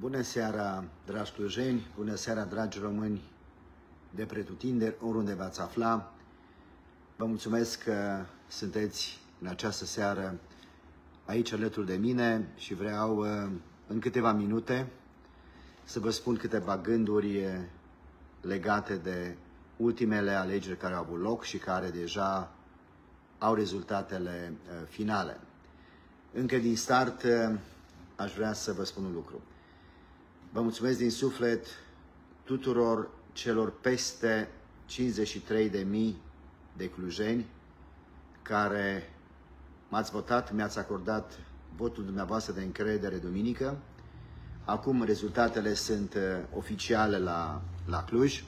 Bună seara, dragi clujeni, bună seara, dragi români de pretutinderi, oriunde v-ați afla. Vă mulțumesc că sunteți în această seară aici alături de mine și vreau în câteva minute să vă spun câteva gânduri legate de ultimele alegeri care au avut loc și care deja au rezultatele finale. Încă din start aș vrea să vă spun un lucru. Vă mulțumesc din suflet tuturor celor peste 53.000 de clujeni care m-ați votat, mi-ați acordat votul dumneavoastră de încredere duminică. Acum rezultatele sunt oficiale la Cluj.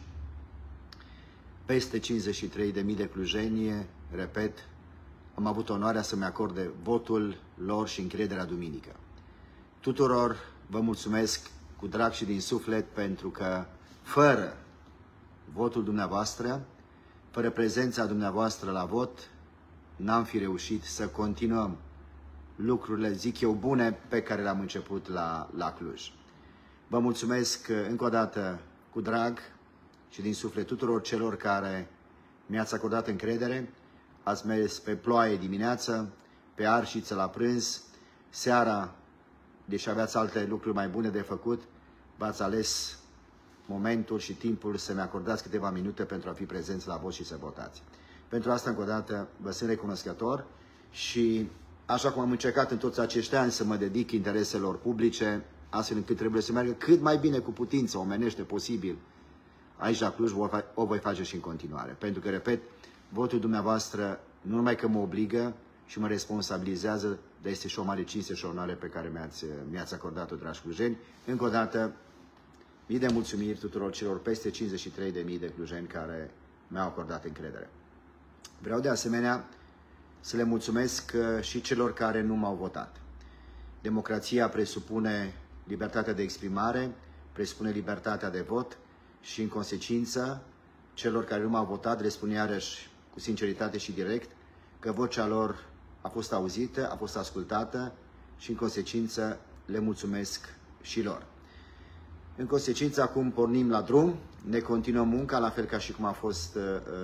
Peste 53.000 de clujeni, repet, am avut onoarea să-mi acorde votul lor și încrederea duminică. Tuturor vă mulțumesc cu drag și din suflet pentru că fără votul dumneavoastră, fără prezența dumneavoastră la vot, n-am fi reușit să continuăm lucrurile, zic eu, bune pe care le-am început la Cluj. Vă mulțumesc încă o dată cu drag și din suflet tuturor celor care mi-ați acordat încredere. Ați mers pe ploaie dimineață, pe arșiță la prânz, seara, deși aveați alte lucruri mai bune de făcut, v-ați ales momentul și timpul să-mi acordați câteva minute pentru a fi prezenți la vot și să votați. Pentru asta, încă o dată, vă sunt recunoscător și, așa cum am încercat în toți acești ani să mă dedic intereselor publice, astfel încât trebuie să meargă cât mai bine cu putință, omenește posibil, aici la Cluj, o voi face și în continuare. Pentru că, repet, votul dumneavoastră nu numai că mă obligă și mă responsabilizează, dar este și o mare cinste și onoare pe care mi-ați acordat-o, dragi clujeni. Încă o dată, mii de mulțumiri tuturor celor peste 53.000 de clujeni care mi-au acordat încredere. Vreau de asemenea să le mulțumesc și celor care nu m-au votat. Democrația presupune libertatea de exprimare, presupune libertatea de vot și, în consecință, celor care nu m-au votat le spun iarăși cu sinceritate și direct că vocea lor a fost auzită, a fost ascultată și, în consecință, le mulțumesc și lor. În consecință, acum pornim la drum, ne continuăm munca, la fel ca și cum a fost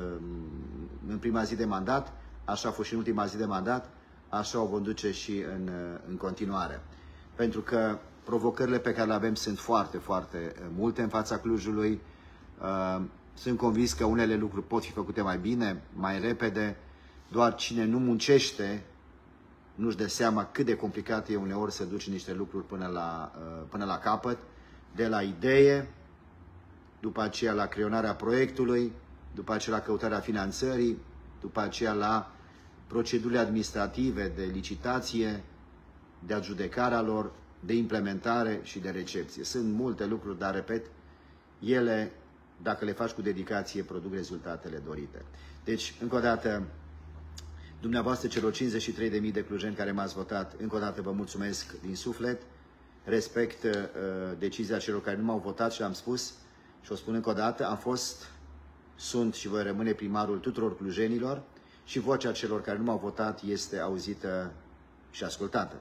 în prima zi de mandat, așa a fost și în ultima zi de mandat, așa o vom duce și în continuare. Pentru că provocările pe care le avem sunt foarte, foarte multe în fața Clujului. Sunt convins că unele lucruri pot fi făcute mai bine, mai repede. Doar cine nu muncește nu-și dă seama cât de complicat e uneori să duci niște lucruri până la capăt, de la idee, după aceea la creionarea proiectului, după aceea la căutarea finanțării, după aceea la procedurile administrative de licitație, de adjudecarea lor, de implementare și de recepție. Sunt multe lucruri, dar, repet, ele, dacă le faci cu dedicație, produc rezultatele dorite. Deci, încă o dată, dumneavoastră, celor 53.000 de clujeni care m-ați votat, încă o dată vă mulțumesc din suflet, respect decizia celor care nu m-au votat și am spus și o spun încă o dată, sunt și voi rămâne primarul tuturor clujenilor și vocea celor care nu m-au votat este auzită și ascultată.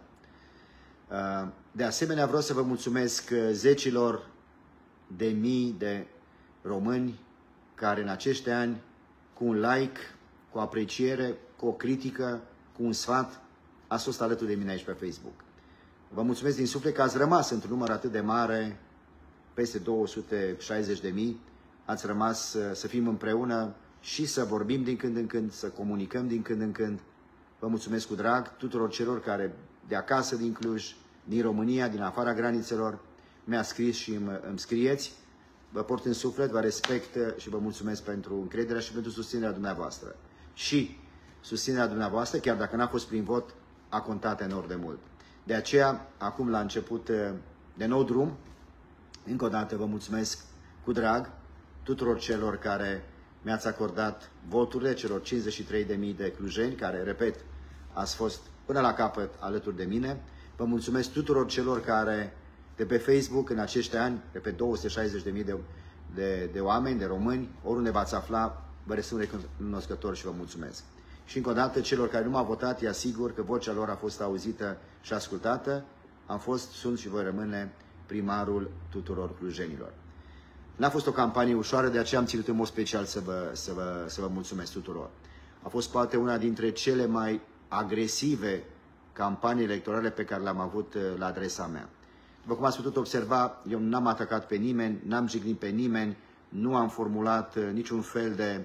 De asemenea, vreau să vă mulțumesc zecilor de mii de români care în acești ani, cu un like, cu o apreciere, cu o critică, cu un sfat, ați fost alături de mine aici pe Facebook. Vă mulțumesc din suflet că ați rămas într-un număr atât de mare, peste 260.000, ați rămas să fim împreună și să vorbim din când în când, să comunicăm din când în când. Vă mulțumesc cu drag tuturor celor care de acasă din Cluj, din România, din afara granițelor, mi-a scris și îmi scrieți. Vă port în suflet, vă respect și vă mulțumesc pentru încrederea și pentru susținerea dumneavoastră. Și susținerea dumneavoastră, chiar dacă n-a fost prin vot, a contat enorm de mult. De aceea, acum la început de nou drum, încă o dată vă mulțumesc cu drag tuturor celor care mi-ați acordat voturile, celor 53.000 de clujeni, care, repet, ați fost până la capăt alături de mine. Vă mulțumesc tuturor celor care de pe Facebook în acești ani, de pe 260.000 de oameni, de români, oriunde v-ați afla, vă sunt recunoscător și vă mulțumesc. Și încă o dată, celor care nu m-au votat, îi asigur că vocea lor a fost auzită și ascultată. Am fost, sunt și voi rămâne primarul tuturor clujenilor. N-a fost o campanie ușoară, de aceea am ținut în mod special să vă mulțumesc tuturor. A fost poate una dintre cele mai agresive campanii electorale pe care le-am avut la adresa mea. După cum ați putut observa, eu n-am atacat pe nimeni, n-am jignit pe nimeni, nu am formulat niciun fel de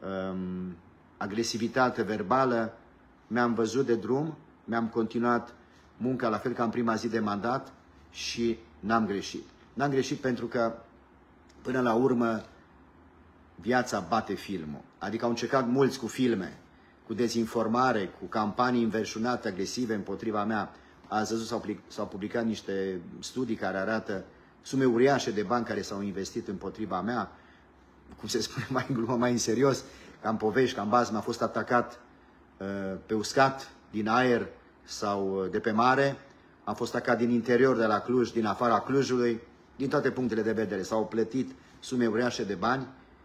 agresivitate verbală, mi-am văzut de drum, mi-am continuat munca la fel ca în prima zi de mandat și n-am greșit. N-am greșit pentru că, până la urmă, viața bate filmul. Adică au încercat mulți cu filme, cu dezinformare, cu campanii înverșunate, agresive împotriva mea. Ați văzut, s-au publicat niște studii care arată sume uriașe de bani care s-au investit împotriva mea. Cum se spune mai în glumă, mai în serios, ca în povești, ca în bază, m-a fost atacat pe uscat, din aer sau de pe mare. Am fost atacat din interior, de la Cluj, din afara Clujului, din toate punctele de vedere. S-au plătit sume uriașe de bani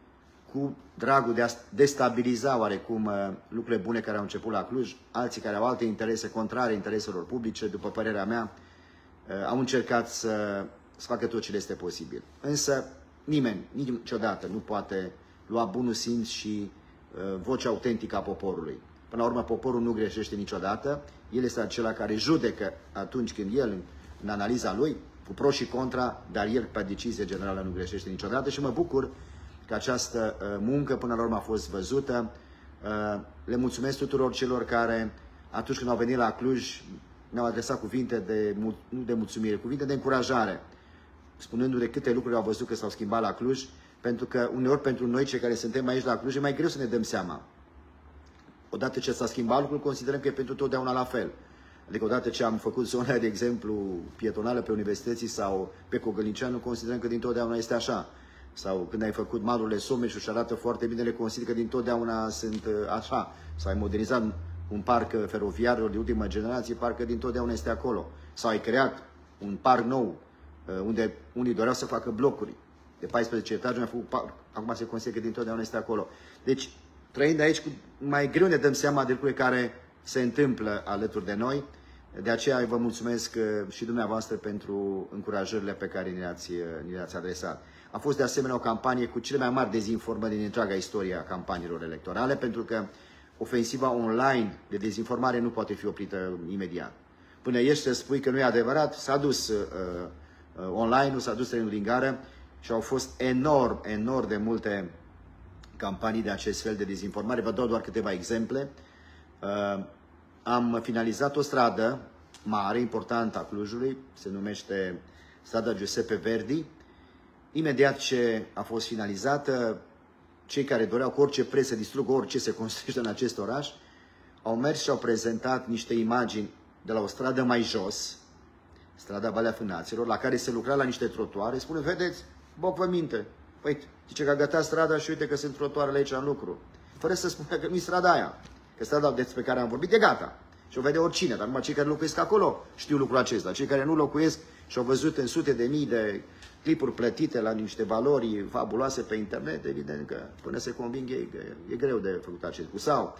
cu dragul de a destabiliza oarecum lucrurile bune care au început la Cluj. Alții care au alte interese contrare intereselor publice, după părerea mea, au încercat să facă tot ce le este posibil. Însă nimeni, niciodată nu poate lua bunul simț și vocea autentică a poporului. Până la urmă, poporul nu greșește niciodată. El este acela care judecă atunci când el, în analiza lui, cu pro și contra, dar el, pe decizie generală, nu greșește niciodată și mă bucur că această muncă, până la urmă, a fost văzută. Le mulțumesc tuturor celor care, atunci când au venit la Cluj, mi-au adresat cuvinte nu de mulțumire, cuvinte de încurajare, spunându-le câte lucruri au văzut că s-au schimbat la Cluj, pentru că uneori pentru noi, cei care suntem aici la Cluj, e mai greu să ne dăm seama. Odată ce s-a schimbat lucrul, considerăm că e pentru totdeauna la fel. Adică odată ce am făcut zona, de exemplu, pietonală pe universității sau pe Cogălnicianu, considerăm că dintotdeauna este așa. Sau când ai făcut malurile Someș și arată foarte bine, le consider că dintotdeauna sunt așa. Sau ai modernizat un parc feroviar de ultimă generație, parcă dintotdeauna este acolo. Sau ai creat un parc nou, unde unii doreau să facă blocuri. De 14 etaje am făcut parc, acum se consideră că dintotdeauna este acolo. Deci, trăind aici, mai greu ne dăm seama de lucruri care se întâmplă alături de noi. De aceea vă mulțumesc și dumneavoastră pentru încurajările pe care ni le-ați adresat. A fost de asemenea o campanie cu cele mai mari dezinformări din întreaga istorie a campaniilor electorale, pentru că ofensiva online de dezinformare nu poate fi oprită imediat. Până ești să spui că nu e adevărat, s-a dus online-ul, s-a dus trenul din gară și au fost enorm de multe campanii de acest fel de dezinformare. Vă dau doar câteva exemple. Am finalizat o stradă mare, importantă a Clujului, se numește strada Giuseppe Verdi. Imediat ce a fost finalizată, cei care doreau cu orice preț să distrugă orice se construiește în acest oraș, au mers și au prezentat niște imagini de la o stradă mai jos, strada Valea Fânaților, la care se lucra la niște trotuare. Spune, vedeți, Boc vă minte. Păi, zice că a gătat strada și uite că sunt trotuarele aici în lucru. Fără să spună că nu-i strada aia. Că strada despre care am vorbit e gata. Și o vede oricine, dar numai cei care locuiesc acolo știu lucrul acesta. Cei care nu locuiesc și au văzut în sute de mii de clipuri plătite la niște valori fabuloase pe internet, evident că până se conving ei că e greu de făcut acest lucru. Sau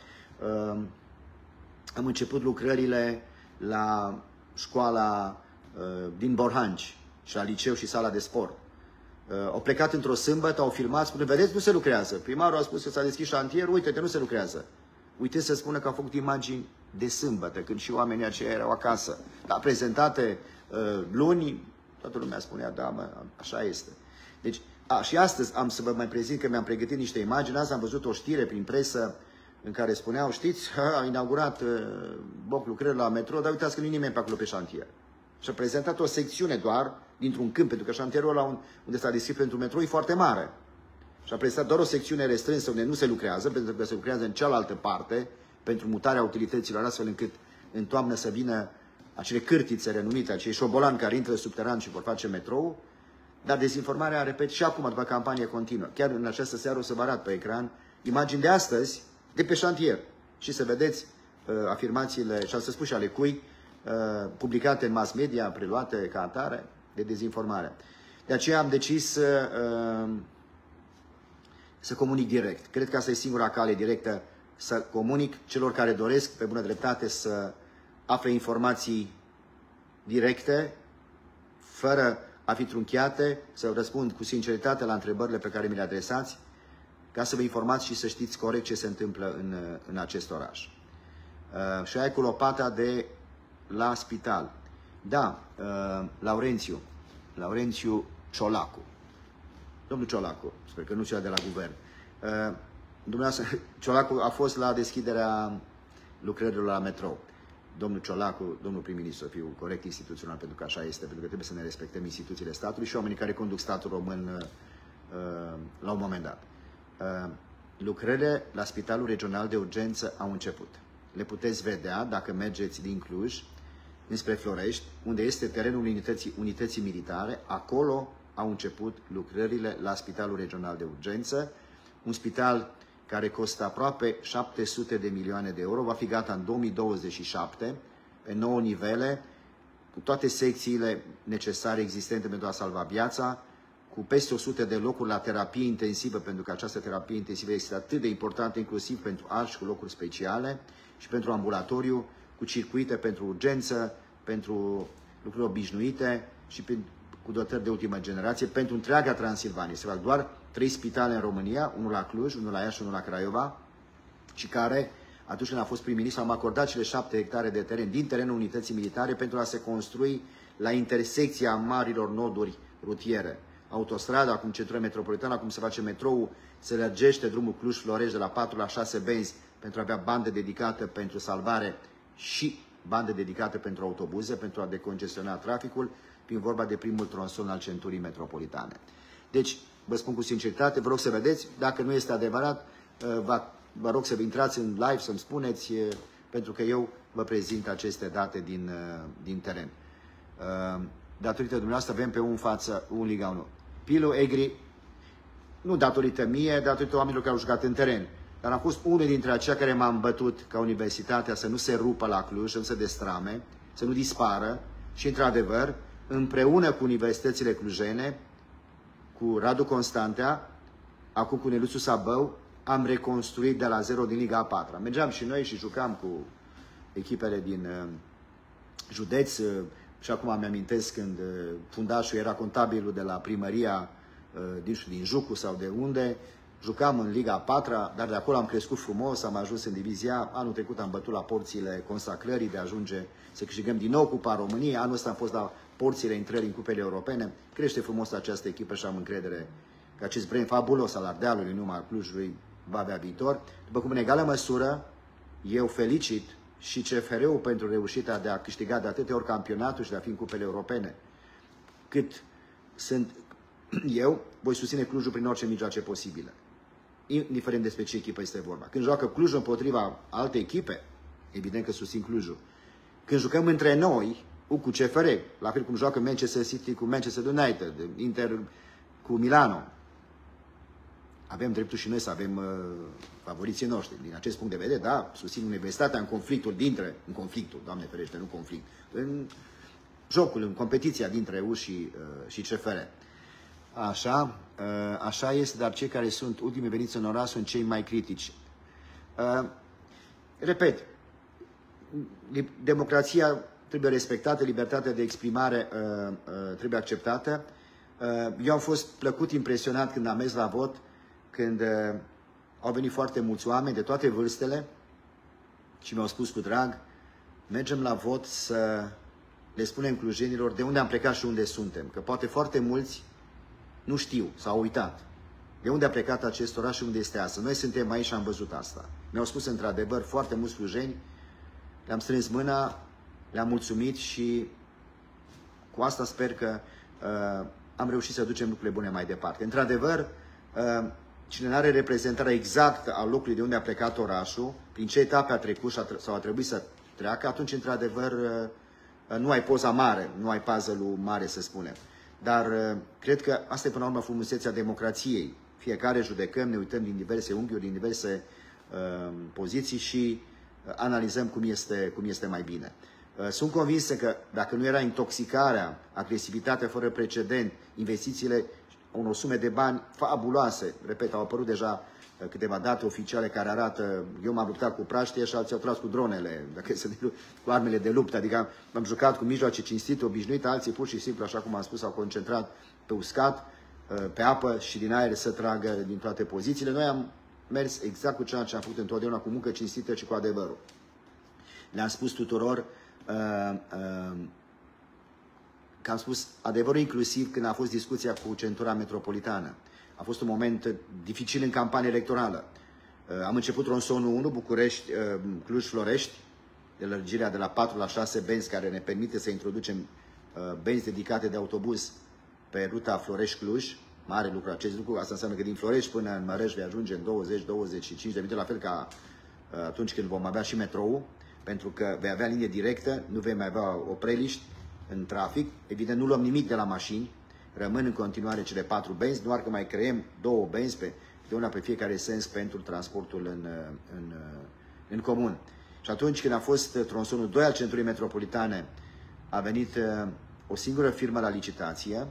am început lucrările la școala din Borhanci și la liceu și sala de sport. Au plecat într-o sâmbătă, au filmat, spune, vedeți, nu se lucrează. Primarul a spus că s-a deschis șantierul, uite-te, nu se lucrează. Uite să spună că au făcut imagini de sâmbătă, când și oamenii aceia erau acasă. Dar prezentate luni, toată lumea spunea, da, mă, așa este. Deci, și astăzi am să vă mai prezint că mi-am pregătit niște imagini. Azi am văzut o știre prin presă în care spuneau, știți, a inaugurat Boc lucrări la metro, dar uitați că nu e nimeni pe acolo pe șantier. Și a prezentat o secțiune doar dintr-un câmp, pentru că șantierul ăla unde s-a deschis pentru metro e foarte mare. Și a prezentat doar o secțiune restrânsă unde nu se lucrează, pentru că se lucrează în cealaltă parte, pentru mutarea utilităților, astfel încât în toamnă să vină acele cârtițe renumite, acei șobolani care intră subteran și vor face metrou. Dar dezinformarea, repet, și acum, după campanie continuă. Chiar în această seară o să vă arăt pe ecran imagini de astăzi, de pe șantier. Și să vedeți afirmațiile, și am să spun și ale cui, publicate în mass media, preluate ca atare, de dezinformare. De aceea am decis să comunic direct. Cred că asta e singura cale directă, să comunic celor care doresc, pe bună dreptate, să afle informații directe, fără a fi trunchiate, să răspund cu sinceritate la întrebările pe care mi le adresați, ca să vă informați și să știți corect ce se întâmplă în acest oraș. Și aia cu lopata de la spital. Da, Laurențiu Ciolacu. Domnul Ciolacu, sper că nu cea de la guvern. Dumneavoastră, Ciolacu a fost la deschiderea lucrărilor la metrou. Domnul Ciolacu, domnul prim-ministru, fiu corect instituțional, pentru că așa este, pentru că trebuie să ne respectăm instituțiile statului și oamenii care conduc statul român la un moment dat. Lucrările la Spitalul Regional de Urgență au început. Le puteți vedea dacă mergeți din Cluj înspre Florești, unde este terenul unității militare. Acolo au început lucrările la Spitalul Regional de Urgență, un spital care costă aproape 700 de milioane de euro, va fi gata în 2027, pe 9 nivele, cu toate secțiile necesare existente pentru a salva viața, cu peste 100 de locuri la terapie intensivă, pentru că această terapie intensivă este atât de importantă, inclusiv pentru arși cu locuri speciale și pentru ambulatoriu, cu circuite pentru urgență, pentru lucruri obișnuite și cu dotări de ultimă generație, pentru întreaga Transilvanie. Se fac doar 3 spitale în România, unul la Cluj, unul la Iași și unul la Craiova, și care, atunci când a fost prim-ministru, am acordat cele 7 hectare de teren din terenul unității militare pentru a se construi la intersecția marilor noduri rutiere. Autostrada, acum centură metropolitană, acum se face metrou, se lărgește drumul Cluj-Florești de la 4 la 6 benzi pentru a avea bandă dedicată pentru salvare și bandă dedicată pentru autobuze, pentru a decongestiona traficul, prin vorba de primul tronson al centurii metropolitane. Deci, vă spun cu sinceritate, vă rog să vedeți, dacă nu este adevărat, vă rog să vă intrați în live, să-mi spuneți, pentru că eu vă prezint aceste date din teren. Datorită dumneavoastră avem pe un față un Liga 1. Pilu Egri, nu datorită mie, datorită oamenilor care au jucat în teren, dar am fost unul dintre aceia care m-am bătut ca universitatea să nu se rupă la Cluj, să nu se destrame, să nu dispară și, într-adevăr, împreună cu universitățile clujene, cu Radu Constantea, acum cu Neluțu Sabău, am reconstruit de la zero din Liga a 4-a. Mergeam și noi și jucam cu echipele din județ și acum îmi amintesc când fundașul era contabilul de la primăria din Jucu sau de unde, jucam în Liga a 4-a, dar de acolo am crescut frumos, am ajuns în divizia. Anul trecut am bătut la porțile consacrării de a ajunge să câștigăm din nou Cupa României. Anul ăsta am fost la porțile intrării în cupele europene. Crește frumos această echipă și am încredere că acest brand fabulos al Ardealului, numai al Clujului, va avea viitor. După cum în egală măsură, eu felicit și CFR-ul pentru reușita de a câștiga de atâtea ori campionatul și de a fi în cupele europene. Cât sunt eu, voi susține Clujul prin orice mijloace posibile, indiferent despre ce echipă este vorba. Când joacă Clujul împotriva alte echipe, evident că susțin Clujul. Când jucăm între noi, cu CFR, la fel cum joacă Manchester City cu Manchester United, Inter cu Milano, avem dreptul și noi să avem favoriții noștri. Din acest punct de vedere, da, susțin universitatea în conflictul Doamne ferește, nu conflict, în jocul, în competiția dintre EU și CFR. Așa este, dar cei care sunt ultimii veniți în oraș sunt cei mai critici. Repet, democrația trebuie respectată, libertatea de exprimare trebuie acceptată. Eu am fost plăcut impresionat când am mers la vot, când au venit foarte mulți oameni de toate vârstele și mi-au spus cu drag, mergem la vot să le spunem clujenilor de unde am plecat și unde suntem. Că poate foarte mulți nu știu, s-au uitat. De unde a plecat acest oraș și unde este astăzi? Noi suntem aici și am văzut asta. Mi-au spus într-adevăr foarte mulți clujeni, le-am strâns mâna, le-am mulțumit și cu asta sper că am reușit să ducem lucrurile bune mai departe. Într-adevăr, cine nu are reprezentarea exactă a locului de unde a plecat orașul, prin ce etape a trecut sau a trebuit să treacă, atunci, într-adevăr, nu ai poza mare, nu ai puzzle-ul mare, să spunem. Dar cred că asta e, până la urmă, frumusețea democrației. Fiecare judecăm, ne uităm din diverse unghiuri, din diverse poziții și analizăm cum este mai bine. Sunt convins că dacă nu era intoxicarea, agresivitatea fără precedent, investițiile unor sume de bani fabuloase, repet, au apărut deja câteva date oficiale care arată, eu m-am luptat cu praștie și alții au tras cu dronele, dacă să cu armele de luptă, adică m-am jucat cu mijloace cinstite, obișnuite, alții pur și simplu, așa cum am spus, au concentrat pe uscat, pe apă și din aer să tragă din toate pozițiile. Noi am mers exact cu ceea ce am făcut întotdeauna, cu muncă cinstită și cu adevărul. Le-am spus tuturor că am spus adevărul inclusiv când a fost discuția cu centura metropolitană. A fost un moment dificil în campanie electorală. Am început tronsonul 1, București, Cluj-Florești, de lărgirea de la 4 la 6 benzi, care ne permite să introducem benzi dedicate de autobuz pe ruta Florești-Cluj. Mare lucru acest lucru. Asta înseamnă că din Florești până în Măreș vei ajunge în 20-25 de minute, la fel ca atunci când vom avea și metrou, pentru că vei avea linie directă, nu vei mai avea opreliști în trafic. Evident, nu luăm nimic de la mașini, rămân în continuare cele 4 benzi, doar că mai creăm 2 benzi, de una pe fiecare sens pentru transportul în comun. Și atunci când a fost tronsonul 2 al centrului metropolitane, a venit o singură firmă la licitație.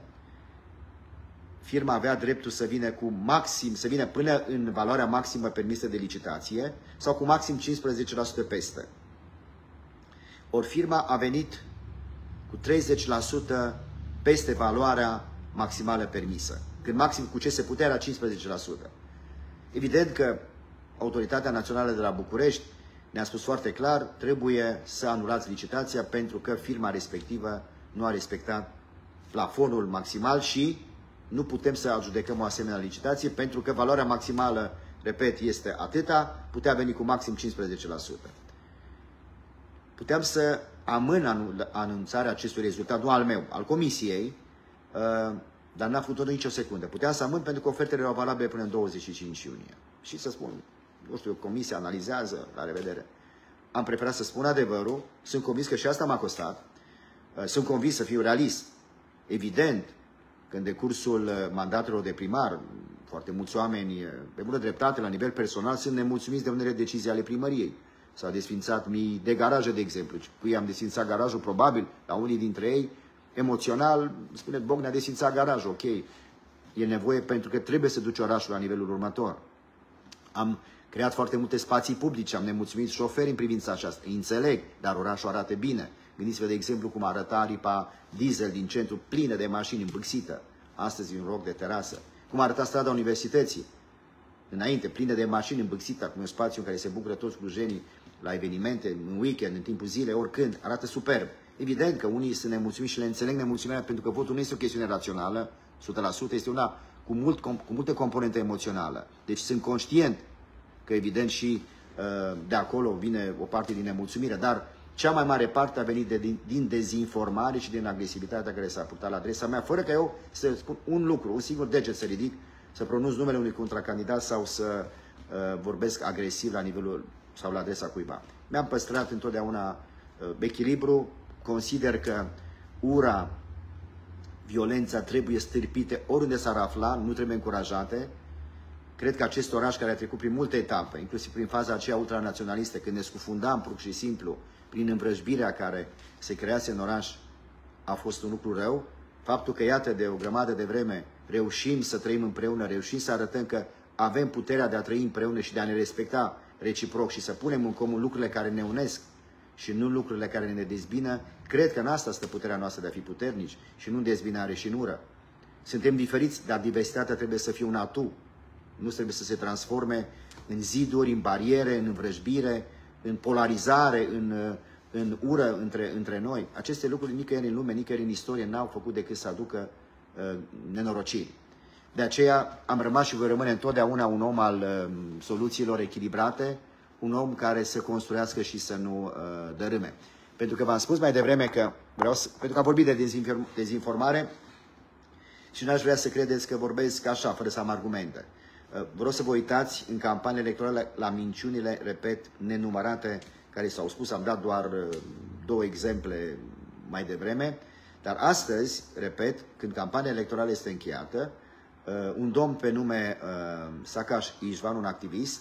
Firma avea dreptul să vină cu maxim, să vină până în valoarea maximă permisă de licitație sau cu maxim 15% peste. Ori firma a venit cu 30% peste valoarea maximală permisă, când maxim cu ce se putea era 15%. Evident că Autoritatea Națională de la București ne-a spus foarte clar, trebuie să anulați licitația pentru că firma respectivă nu a respectat plafonul maximal și nu putem să adjudecăm o asemenea licitație pentru că valoarea maximală, repet, este atâta, putea veni cu maxim 15%. Puteam să amân anunțarea acestui rezultat, nu al meu, al comisiei, dar n-a făcut-o nicio secundă. Puteam să amân pentru că ofertele erau valabile până în 25 iunie. Și să spun, nu știu, comisia analizează, la revedere. Am preferat să spun adevărul, sunt convins că și asta m-a costat, sunt convins să fiu realist. Evident, că în decursul mandatelor de primar, foarte mulți oameni, pe bună dreptate, la nivel personal, sunt nemulțumiți de unele decizii ale primăriei. S-au desfințat mii de garaje, de exemplu. Păi am desfințat garajul, probabil, la unii dintre ei, emoțional, spune Bognea, a desfințat garajul, ok. E nevoie pentru că trebuie să duci orașul la nivelul următor. Am creat foarte multe spații publice, am nemulțumit șoferi în privința aceasta. Înțeleg, dar orașul arată bine. Gândiți-vă, de exemplu, cum arăta aripa diesel din centru, plină de mașini, îmbâxită. Astăzi un rog de terasă. Cum arăta strada Universității. Înainte, plină de mașini, îmbâxită, cu un spațiu în care se bucură toți clujenii la evenimente, în weekend, în timpul zilei, oricând. Arată superb. Evident că unii sunt nemulțumiți și le înțeleg nemulțumirea pentru că votul nu este o chestiune rațională, 100%, este una cu multă componentă emoțională. Deci sunt conștient că evident și de acolo vine o parte din nemulțumire, dar cea mai mare parte a venit din dezinformare și din agresivitatea care s-a purtat la adresa mea, fără că eu să spun un lucru, un singur deget să ridic, să pronunț numele unui contracandidat sau să vorbesc agresiv la nivelul sau la adresa cuiva. Mi-am păstrat întotdeauna echilibru, consider că ura, violența trebuie stârpite oriunde s-ar afla, nu trebuie încurajate. Cred că acest oraș care a trecut prin multe etape, inclusiv prin faza aceea ultranaționalistă, când ne scufundam pur și simplu prin învrăjbirea care se crease în oraș, a fost un lucru rău. Faptul că, iată, de o grămadă de vreme reușim să trăim împreună, reușim să arătăm că avem puterea de a trăi împreună și de a ne respecta reciproc și să punem în comun lucrurile care ne unesc și nu lucrurile care ne dezbină, cred că în asta stă puterea noastră de a fi puternici și nu în dezbinare și în ură. Suntem diferiți, dar diversitatea trebuie să fie un atu. Nu trebuie să se transforme în ziduri, în bariere, în învrăjbire, în polarizare, în ură între noi. Aceste lucruri nicăieri în lume, nicăieri în istorie n-au făcut decât să aducă nenorociri. De aceea am rămas și voi rămâne întotdeauna un om al soluțiilor echilibrate, un om care să construiască și să nu dărâme. Pentru că v-am spus mai devreme că pentru că am vorbit de dezinformare și n-aș vrea să credeți că vorbesc așa, fără să am argumente. Vreau să vă uitați în campanie electorală la minciunile, repet, nenumărate care s-au spus. Am dat doar 2 exemple mai devreme. Dar astăzi, repet, când campania electorală este încheiată, un domn pe nume Sakash Ișvan, un activist,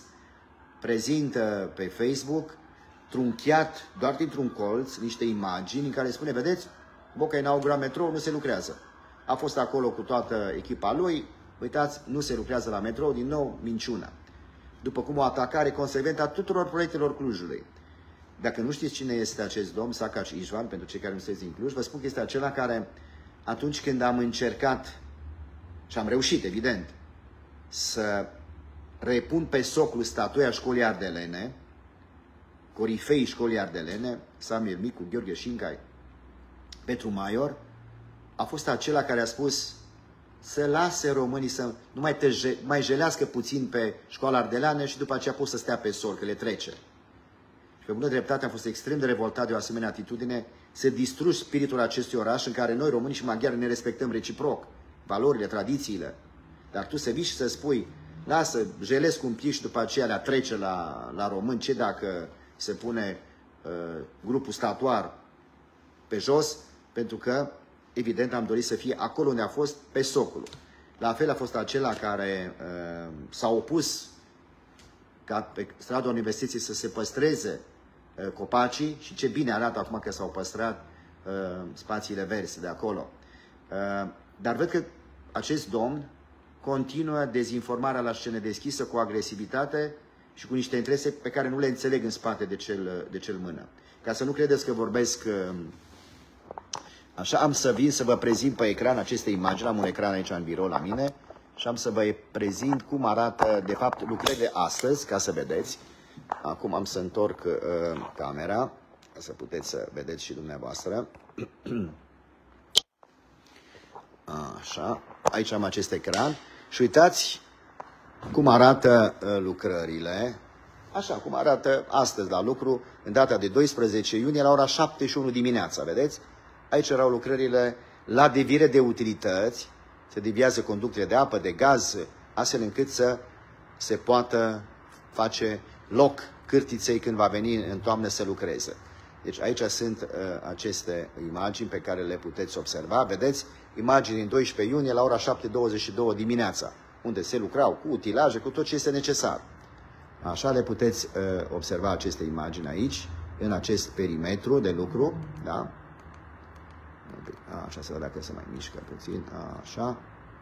prezintă pe Facebook, trunchiat doar dintr-un colț, niște imagini în care spune, vedeți, Boca inaugurat metrou, nu se lucrează. A fost acolo cu toată echipa lui, uitați, nu se lucrează la metrou, din nou, minciună. după cum o atacare consecventă a tuturor proiectelor Clujului. Dacă nu știți cine este acest domn, Sakac Ișvan, pentru cei care nu sunteți din Cluj, vă spun că este acela care, atunci când am încercat, și am reușit, evident, să repun pe soclu statuia școlii ardelene, corifeii școlii ardelene, Samuel Micu, Gheorghe Șincai, Petru Maior, a fost acela care a spus să lase românii să nu mai jelească puțin pe școala ardeleană și după aceea pot să stea pe sol, că le trece. Și pe bună dreptate am fost extrem de revoltat de o asemenea atitudine, să distrugi spiritul acestui oraș în care noi, românii și maghiari, ne respectăm reciproc, valorile, tradițiile. Dar tu să vii și să spui, lasă, jelesc un pic și după aceea le trece la români, ce dacă se pune grupul statuar pe jos, pentru că, evident, am dorit să fie acolo unde a fost, pe socul. La fel a fost acela care s-a opus ca pe strada Universității să se păstreze copacii și ce bine arată acum că s-au păstrat spațiile verzi de acolo. Dar văd că acest domn continuă dezinformarea la scenă deschisă cu agresivitate și cu niște interese pe care nu le înțeleg în spate de cel mână. Ca să nu credeți că vorbesc așa, am să vin să vă prezint pe ecran aceste imagini. Am un ecran aici în birou la mine și am să vă prezint cum arată, de fapt, lucrările astăzi, ca să vedeți. Acum am să întorc camera, ca să puteți să vedeți și dumneavoastră. Așa, aici am acest ecran și uitați cum arată lucrările, așa cum arată astăzi la lucru, în data de 12 iunie, la ora 7:01 dimineața, vedeți? Aici erau lucrările la devire de utilități, se deviază conductele de apă, de gaz, astfel încât să se poată face loc cârtiței când va veni în toamnă să lucreze. Deci aici sunt aceste imagini pe care le puteți observa. Vedeți? Imagini din 12 iunie la ora 7:22 dimineața, unde se lucrau cu utilaje, cu tot ce este necesar. Așa le puteți observa aceste imagini aici, în acest perimetru de lucru. Da? Așa, să văd dacă se mai mișcă puțin. Așa.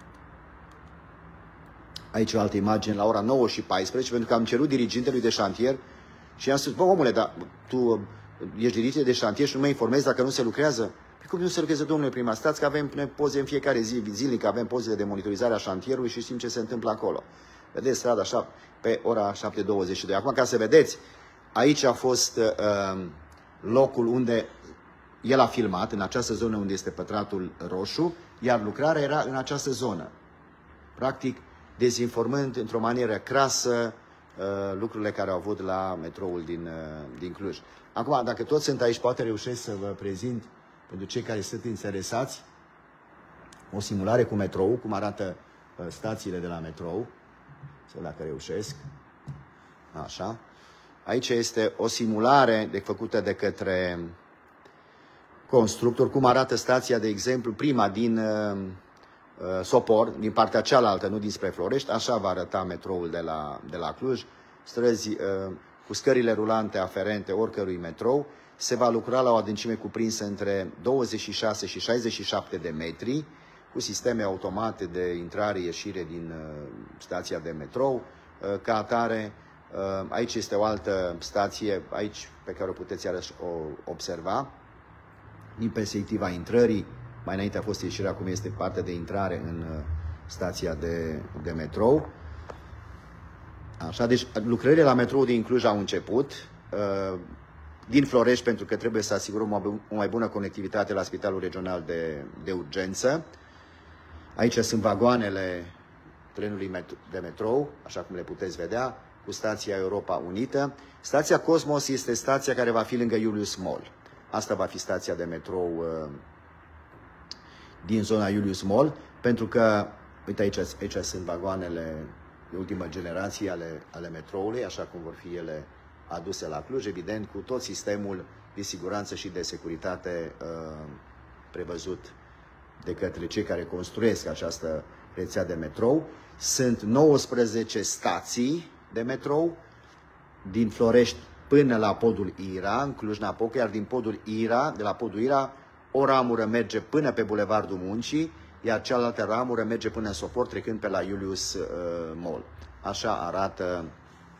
Aici o altă imagine la ora 9:14, pentru că am cerut dirigintelui de șantier și i-am spus, bă, omule, dar tu ești diriginte de șantier și nu mă informezi dacă nu se lucrează? Păi cum nu se lucrează, domnule primar? Stați că avem poze în fiecare zi, zilnic, avem pozele de monitorizare a șantierului și știm ce se întâmplă acolo. Vedeți strada așa pe ora 7:22. Acum, ca să vedeți, aici a fost locul unde el a filmat, în această zonă unde este pătratul roșu, iar lucrarea era în această zonă. Practic, dezinformând într-o manieră crasă lucrurile care au avut la metroul din Cluj. Acum, dacă toți sunt aici, poate reușesc să vă prezint, pentru cei care sunt interesați, o simulare cu metrou, cum arată stațiile de la metrou. Să vedem dacă reușesc. Așa. Aici este o simulare făcută de către constructor, cum arată stația, de exemplu, prima din Sopor, din partea cealaltă, nu dinspre Florești. Așa va arăta metroul de la Cluj. Străzi cu scările rulante aferente oricărui metrou. Se va lucra la o adâncime cuprinsă între 26 și 67 de metri, cu sisteme automate de intrare-ieșire din stația de metrou. Ca atare, aici este o altă stație, aici pe care o puteți iarăși observa, din perspectiva intrării. Mai înainte a fost ieșirea, cum este partea de intrare în stația de metrou. Așa, deci lucrările la metrou din Cluj au început, din Florești, pentru că trebuie să asigurăm o mai bună conectivitate la Spitalul Regional de Urgență. Aici sunt vagoanele trenului de metrou, așa cum le puteți vedea, cu stația Europa Unită. Stația Cosmos este stația care va fi lângă Julius Mall. Asta va fi stația de metrou din zona Julius Mall, pentru că, uite, aici sunt vagoanele de ultimă generație ale metroului, așa cum vor fi ele aduse la Cluj, evident, cu tot sistemul de siguranță și de securitate prevăzut de către cei care construiesc această rețea de metrou. Sunt 19 stații de metrou, din Florești până la podul Ira, în Cluj-Napoca, iar din podul Ira, de la podul Ira, o ramură merge până pe Bulevardul Muncii, iar cealaltă ramură merge până în Sopor, trecând pe la Julius Mall. Așa arată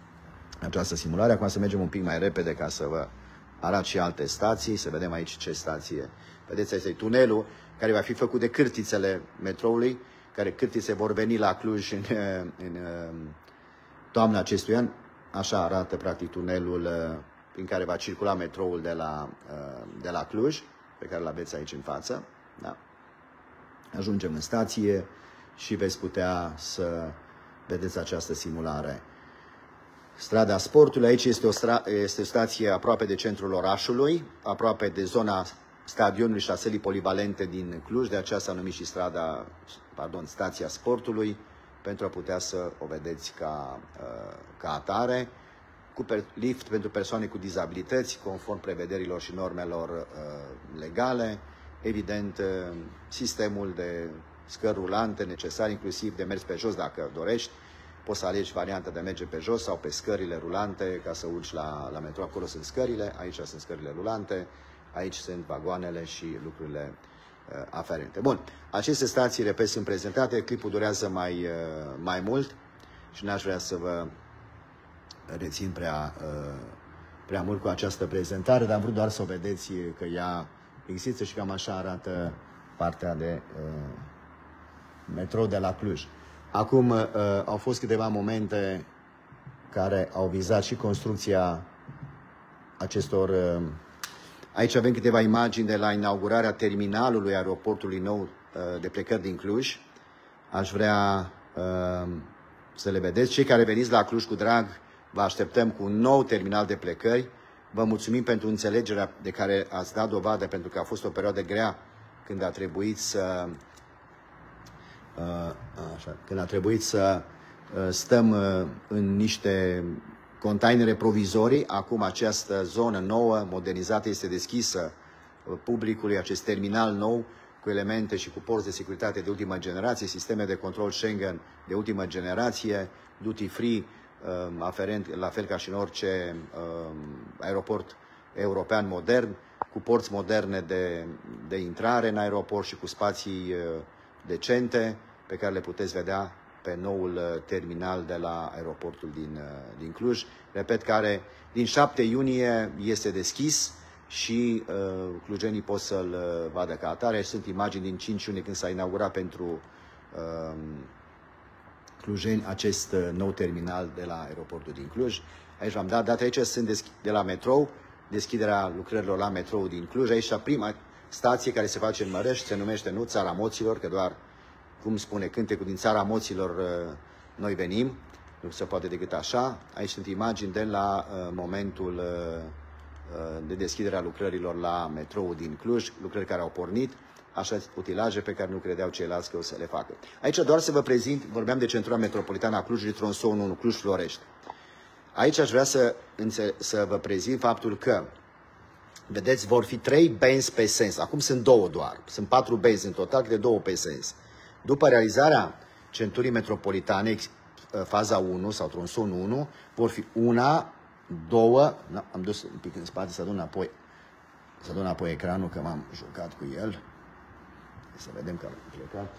această simulare. Acum să mergem un pic mai repede ca să vă arăt și alte stații, să vedem aici ce stație. Vedeți, aici e tunelul care va fi făcut de cârtițele metroului, care cârtițe vor veni la Cluj în toamna acestui an. Așa arată practic tunelul prin care va circula metroul de la Cluj, pe care îl aveți aici în față. Da. Ajungem în stație și veți putea să vedeți această simulare. Strada Sportului, aici este o stație aproape de centrul orașului, aproape de zona stadionului șaselii polivalente din Cluj, de aceea s-a numit și stația Sportului, pentru a putea să o vedeți ca atare, cu lift pentru persoane cu dizabilități, conform prevederilor și normelor legale, evident sistemul de scări rulante necesar, inclusiv de mers pe jos dacă dorești. Poți să alegi varianta de merge pe jos sau pe scările rulante ca să urci la metrou. Acolo sunt scările, aici sunt scările rulante, aici sunt vagoanele și lucrurile aferente. Bun, aceste stații, repet, sunt prezentate, clipul durează mai mult și n-aș vrea să vă rețin prea mult cu această prezentare, dar am vrut doar să o vedeți că ea există și cam așa arată partea de metrou de la Cluj. Acum au fost câteva momente care au vizat și construcția acestor... Aici avem câteva imagini de la inaugurarea terminalului aeroportului nou de plecări din Cluj. Aș vrea să le vedeți. Cei care veniți la Cluj cu drag, vă așteptăm cu un nou terminal de plecări. Vă mulțumim pentru înțelegerea de care ați dat dovadă, pentru că a fost o perioadă grea când a trebuit să stăm în niște containere provizorii. Acum această zonă nouă, modernizată, este deschisă publicului, acest terminal nou cu elemente și cu porți de securitate de ultimă generație, sisteme de control Schengen de ultimă generație, duty free, aferent, la fel ca și în orice aeroport european modern, cu porți moderne de intrare în aeroport și cu spații decente pe care le puteți vedea pe noul terminal de la aeroportul din Cluj. Repet, care din 7 iunie este deschis și clujenii pot să-l vadă ca atare. Sunt imagini din 5 iunie când s-a inaugurat pentru clujeni acest nou terminal de la aeroportul din Cluj. Aici v-am dat data, aici sunt de la metrou, deschiderea lucrărilor la metrou din Cluj. Aici prima stație care se face în Mărăști, se numește nu Țara Moților, că doar, cum spune cântecul, din Țara Moților noi venim, nu se poate decât așa. Aici sunt imagini de la momentul de deschidere a lucrărilor la metrou din Cluj, lucrări care au pornit, așa utilaje pe care nu credeau ceilalți că o să le facă. Aici doar să vă prezint, vorbeam de centura metropolitană a Clujului, tronsonul 1, Cluj-Florești. Aici aș vrea să vă prezint faptul că, vedeți, vor fi 3 benzi pe sens. Acum sunt 2 doar. Sunt 4 benzi în total, de 2 pe sens. După realizarea centurii metropolitane, faza 1 sau tronsonul 1, vor fi 1, 2, am dus un pic în spate să adun înapoi ecranul, că m-am jucat cu el. Să vedem că am plecat.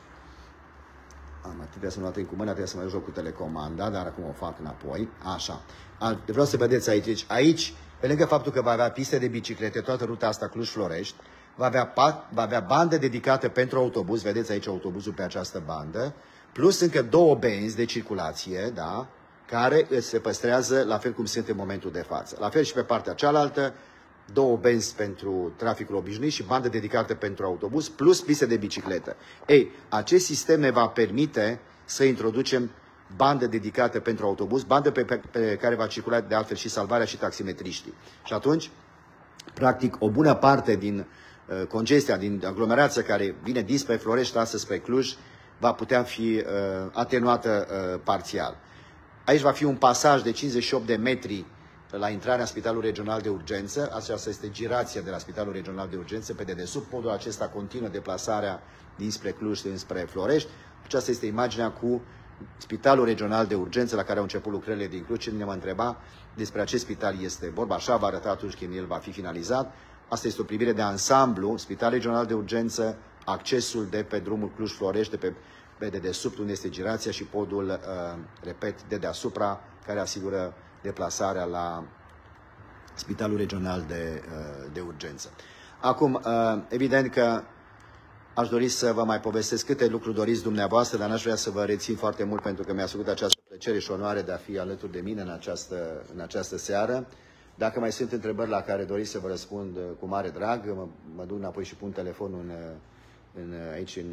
Trebuie să mă ating cu mâna, trebuie să mă joc cu telecomanda, dar acum o fac înapoi. Așa. Vreau să vedeți aici. Aici, pe lângă faptul că va avea piste de biciclete, toată ruta asta Cluj-Florești, va avea bandă dedicată pentru autobuz. Vedeți aici autobuzul pe această bandă. Plus încă 2 benzi de circulație, da? Care se păstrează la fel cum sunt în momentul de față. La fel și pe partea cealaltă, 2 benzi pentru traficul obișnuit și bandă dedicată pentru autobuz, plus piste de bicicletă. Ei, acest sistem ne va permite să introducem bandă dedicată pentru autobuz, bandă pe care va circula de altfel și salvarea și taximetriștii. Și atunci, practic, o bună parte din congestia, din aglomerația care vine dinspre Florești, astăzi spre Cluj, va putea fi atenuată parțial. Aici va fi un pasaj de 58 de metri la intrarea în Spitalul Regional de Urgență. Aceasta este girația de la Spitalul Regional de Urgență. Pe dedesubt podul acesta continuă deplasarea dinspre Cluj înspre Florești. Aceasta este imaginea cu Spitalul Regional de Urgență la care au început lucrările din Cluj. Cine mă întreba despre acest spital este vorba, așa va arăta atunci când el va fi finalizat. Asta este o privire de ansamblu, Spital Regional de Urgență, accesul de pe drumul Cluj-Florești, de pe dedesubt unde este girația și podul, repet, de deasupra, care asigură deplasarea la Spitalul Regional de Urgență. Acum, evident că aș dori să vă mai povestesc câte lucruri doriți dumneavoastră, dar n-aș vrea să vă rețin foarte mult pentru că mi-a făcut această plăcere și onoare de a fi alături de mine în această seară. Dacă mai sunt întrebări la care doriți să vă răspund cu mare drag, mă duc înapoi și pun telefonul aici în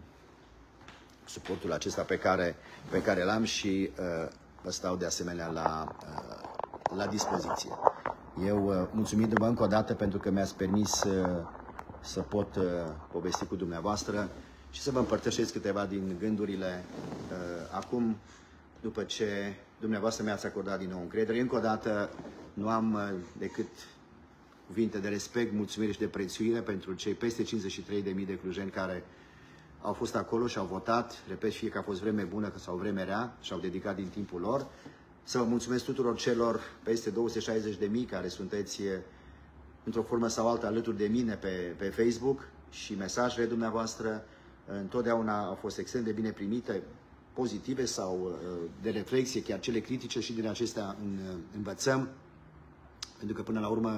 suportul acesta pe care l-am și vă stau de asemenea la dispoziție. Eu mulțumindu-vă încă o dată pentru că mi-ați permis să pot povesti cu dumneavoastră și să vă împărtășesc câteva din gândurile acum, după ce dumneavoastră mi-ați acordat din nou încredere. Încă o dată nu am decât cuvinte de respect, mulțumire și de prețuire pentru cei peste 53.000 de clujeni care au fost acolo și au votat, repet, fie că a fost vreme bună sau vreme rea și au dedicat din timpul lor. Să vă mulțumesc tuturor celor peste 260.000 care sunteți într-o formă sau alta alături de mine pe Facebook și mesajele dumneavoastră întotdeauna au fost extrem de bine primite, pozitive sau de reflexie, chiar cele critice, și din acestea învățăm, pentru că până la urmă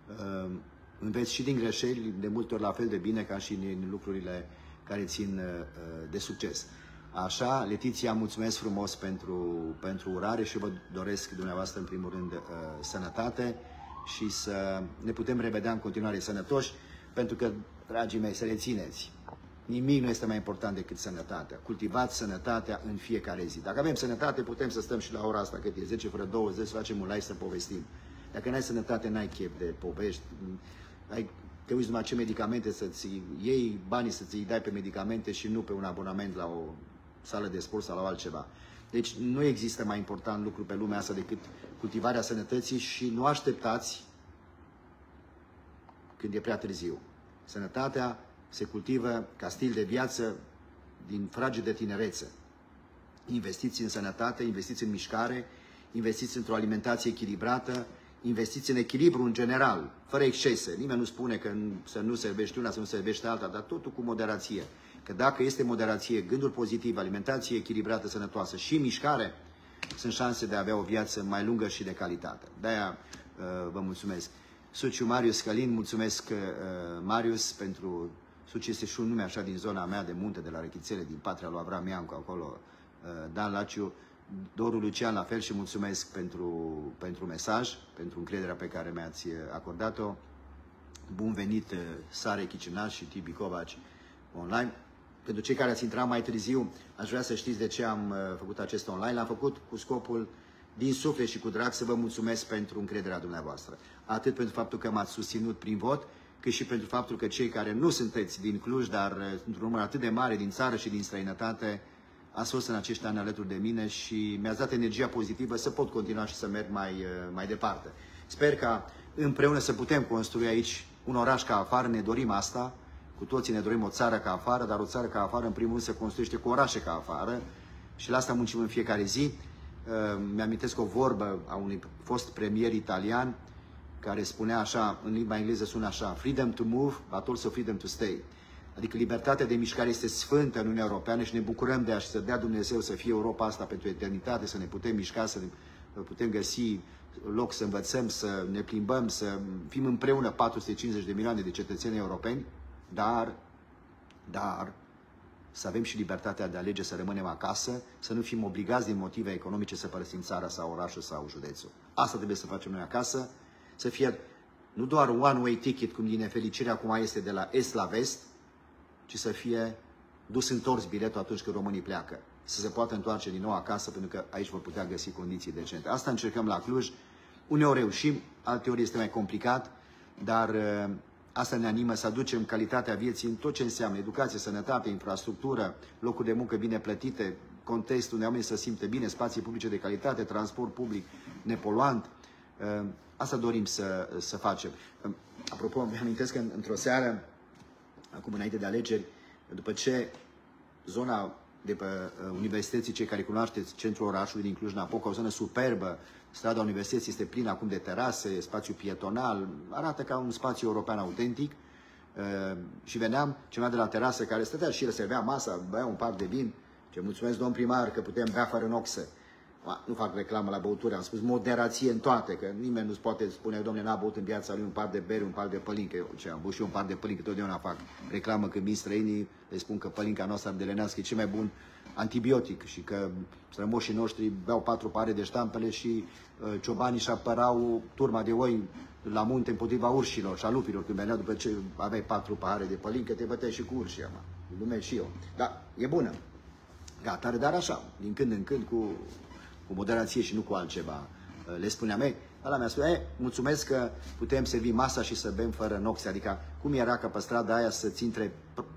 înveți și din greșeli, de multe ori la fel de bine ca și din lucrurile care țin de succes. Așa, Letiția, mulțumesc frumos pentru urare și vă doresc dumneavoastră în primul rând sănătate și să ne putem revedea în continuare sănătoși, pentru că, dragii mei, să rețineți, nimic nu este mai important decât sănătatea. Cultivați sănătatea în fiecare zi. Dacă avem sănătate, putem să stăm și la ora asta, cât e 10 fără 20, să facem un live să povestim. Dacă n-ai sănătate, n-ai chef de povești, te uiți numai ce medicamente să-ți iei, banii să-ți dai pe medicamente și nu pe un abonament la o sală de sport sau la altceva. Deci nu există mai important lucru pe lumea asta decât cultivarea sănătății și nu așteptați când e prea târziu. Sănătatea se cultivă ca stil de viață din fragedă tinerețe. Investiți în sănătate, investiți în mișcare, investiți într-o alimentație echilibrată, investiți în echilibru în general, fără excese. Nimeni nu spune că să nu servești una, să nu servești alta, dar totul cu moderație. Că dacă este moderație, gânduri pozitive, alimentație echilibrată, sănătoasă și mișcare, sunt șanse de a avea o viață mai lungă și de calitate. De-aia vă mulțumesc. Suciu Marius Călin, mulțumesc Marius pentru... Suciu este și un nume așa din zona mea de munte, de la Răchițele, din patria lui Avram Iancu, acolo, Dan Laciu, Doru Lucian, la fel, și mulțumesc pentru mesaj, pentru încrederea pe care mi-ați acordat-o. Bun venit Sare Chicinaș și Tibi Covaci online. Pentru cei care ați intrat mai târziu, aș vrea să știți de ce am făcut acest online. L-am făcut cu scopul din suflet și cu drag să vă mulțumesc pentru încrederea dumneavoastră. Atât pentru faptul că m-ați susținut prin vot, cât și pentru faptul că cei care nu sunteți din Cluj, dar într-un număr atât de mare din țară și din străinătate, ați fost în acești ani alături de mine și mi-ați dat energia pozitivă să pot continua și să merg mai departe. Sper ca împreună să putem construi aici un oraș ca afară, ne dorim asta, cu toții ne dorim o țară ca afară, dar o țară ca afară în primul rând se construiește cu orașe ca afară și la asta muncim în fiecare zi. Mi-amintesc o vorbă a unui fost premier italian care spunea așa, în limba engleză sună așa: freedom to move, but also freedom to stay. Adică libertatea de mișcare este sfântă în Uniunea Europeană și ne bucurăm de a să dea Dumnezeu să fie Europa asta pentru eternitate, să ne putem mișca, să ne putem găsi loc să învățăm, să ne plimbăm, să fim împreună 450 de milioane de cetățeni europeni, dar să avem și libertatea de a alege să rămânem acasă, să nu fim obligați din motive economice să părăsim țara sau orașul sau județul. Asta trebuie să facem noi acasă, să fie nu doar one-way ticket, cum din nefericire acum este de la est la vest, ci să fie dus întors biletul atunci când românii pleacă. Să se poată întoarce din nou acasă, pentru că aici vor putea găsi condiții decente. Asta încercăm la Cluj. Uneori reușim, alteori este mai complicat, dar asta ne animă să aducem calitatea vieții în tot ce înseamnă educație, sănătate, infrastructură, locuri de muncă bine plătite, context unde oamenii să simte bine, spații publice de calitate, transport public nepoluant. Asta dorim să facem. Apropo, îmi amintesc că într-o seară, acum înainte de alegeri, după ce zona de pe universității, cei care cunoașteți centrul orașului din Cluj-Napoca, o zonă superbă, strada universității este plină acum de terase, spațiu pietonal, arată ca un spațiu european autentic. Și veneam cineva de la terasă care stătea și el servea masa, băia un par de vin. Ce mulțumesc, domn primar, că putem bea fără noxe. Nu fac reclamă la băuturi, am spus moderație în toate, că nimeni nu-ți poate spune, domnule, n-a băut în viața lui un par de beri, un par de pălincă. Eu ce am băut și eu un par de pălincă, totdeauna fac reclamă când vin străinii, le spun că pălinca noastră ardelenească e cel mai bun antibiotic și că strămoșii noștri beau 4 pahare de ștampele și ciobanii își apărau turma de oi la munte împotriva urșilor și a lupilor. Când veneau după ce aveai 4 pahare de pălincă, te băteai și cu urșii, lumea și eu. Dar e bună. Gata, dar așa, din când în când cu moderație și nu cu altceva. Le spuneam, ăla mi-a spus, mulțumesc că putem servi masa și să bem fără noxe. Adică cum era ca pe strada aia să-ți intre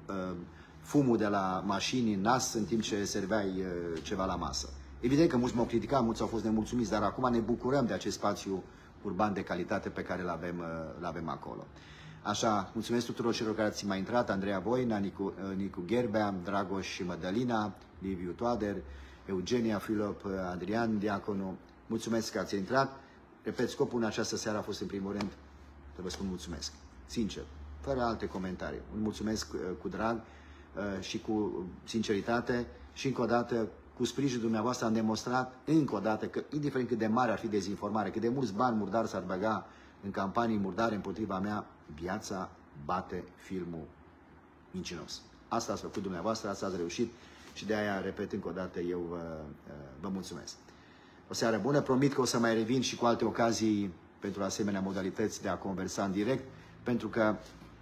fumul de la mașini în nas în timp ce serveai ceva la masă. Evident că mulți m-au criticat, mulți au fost nemulțumiți, dar acum ne bucurăm de acest spațiu urban de calitate pe care îl avem acolo. Așa, mulțumesc tuturor celor care ați mai intrat, Andreea Voina, Nicu Gerbea, Dragoș și Mădălina, Liviu Toader, Eugenia, Filip, Adrian, Diaconu. Mulțumesc că ați intrat. Repet, scopul în această seară a fost în primul rând să vă spun mulțumesc, sincer, fără alte comentarii. Un mulțumesc cu drag și cu sinceritate și încă o dată cu sprijinul dumneavoastră am demonstrat încă o dată că indiferent cât de mare ar fi dezinformare, cât de mulți bani murdari s-ar băga în campanii murdare împotriva mea, viața bate filmul mincinos. Asta ați făcut dumneavoastră, asta ați reușit și de aia, repet încă o dată, eu vă mulțumesc. O seară bună, promit că o să mai revin și cu alte ocazii pentru asemenea modalități de a conversa în direct, pentru că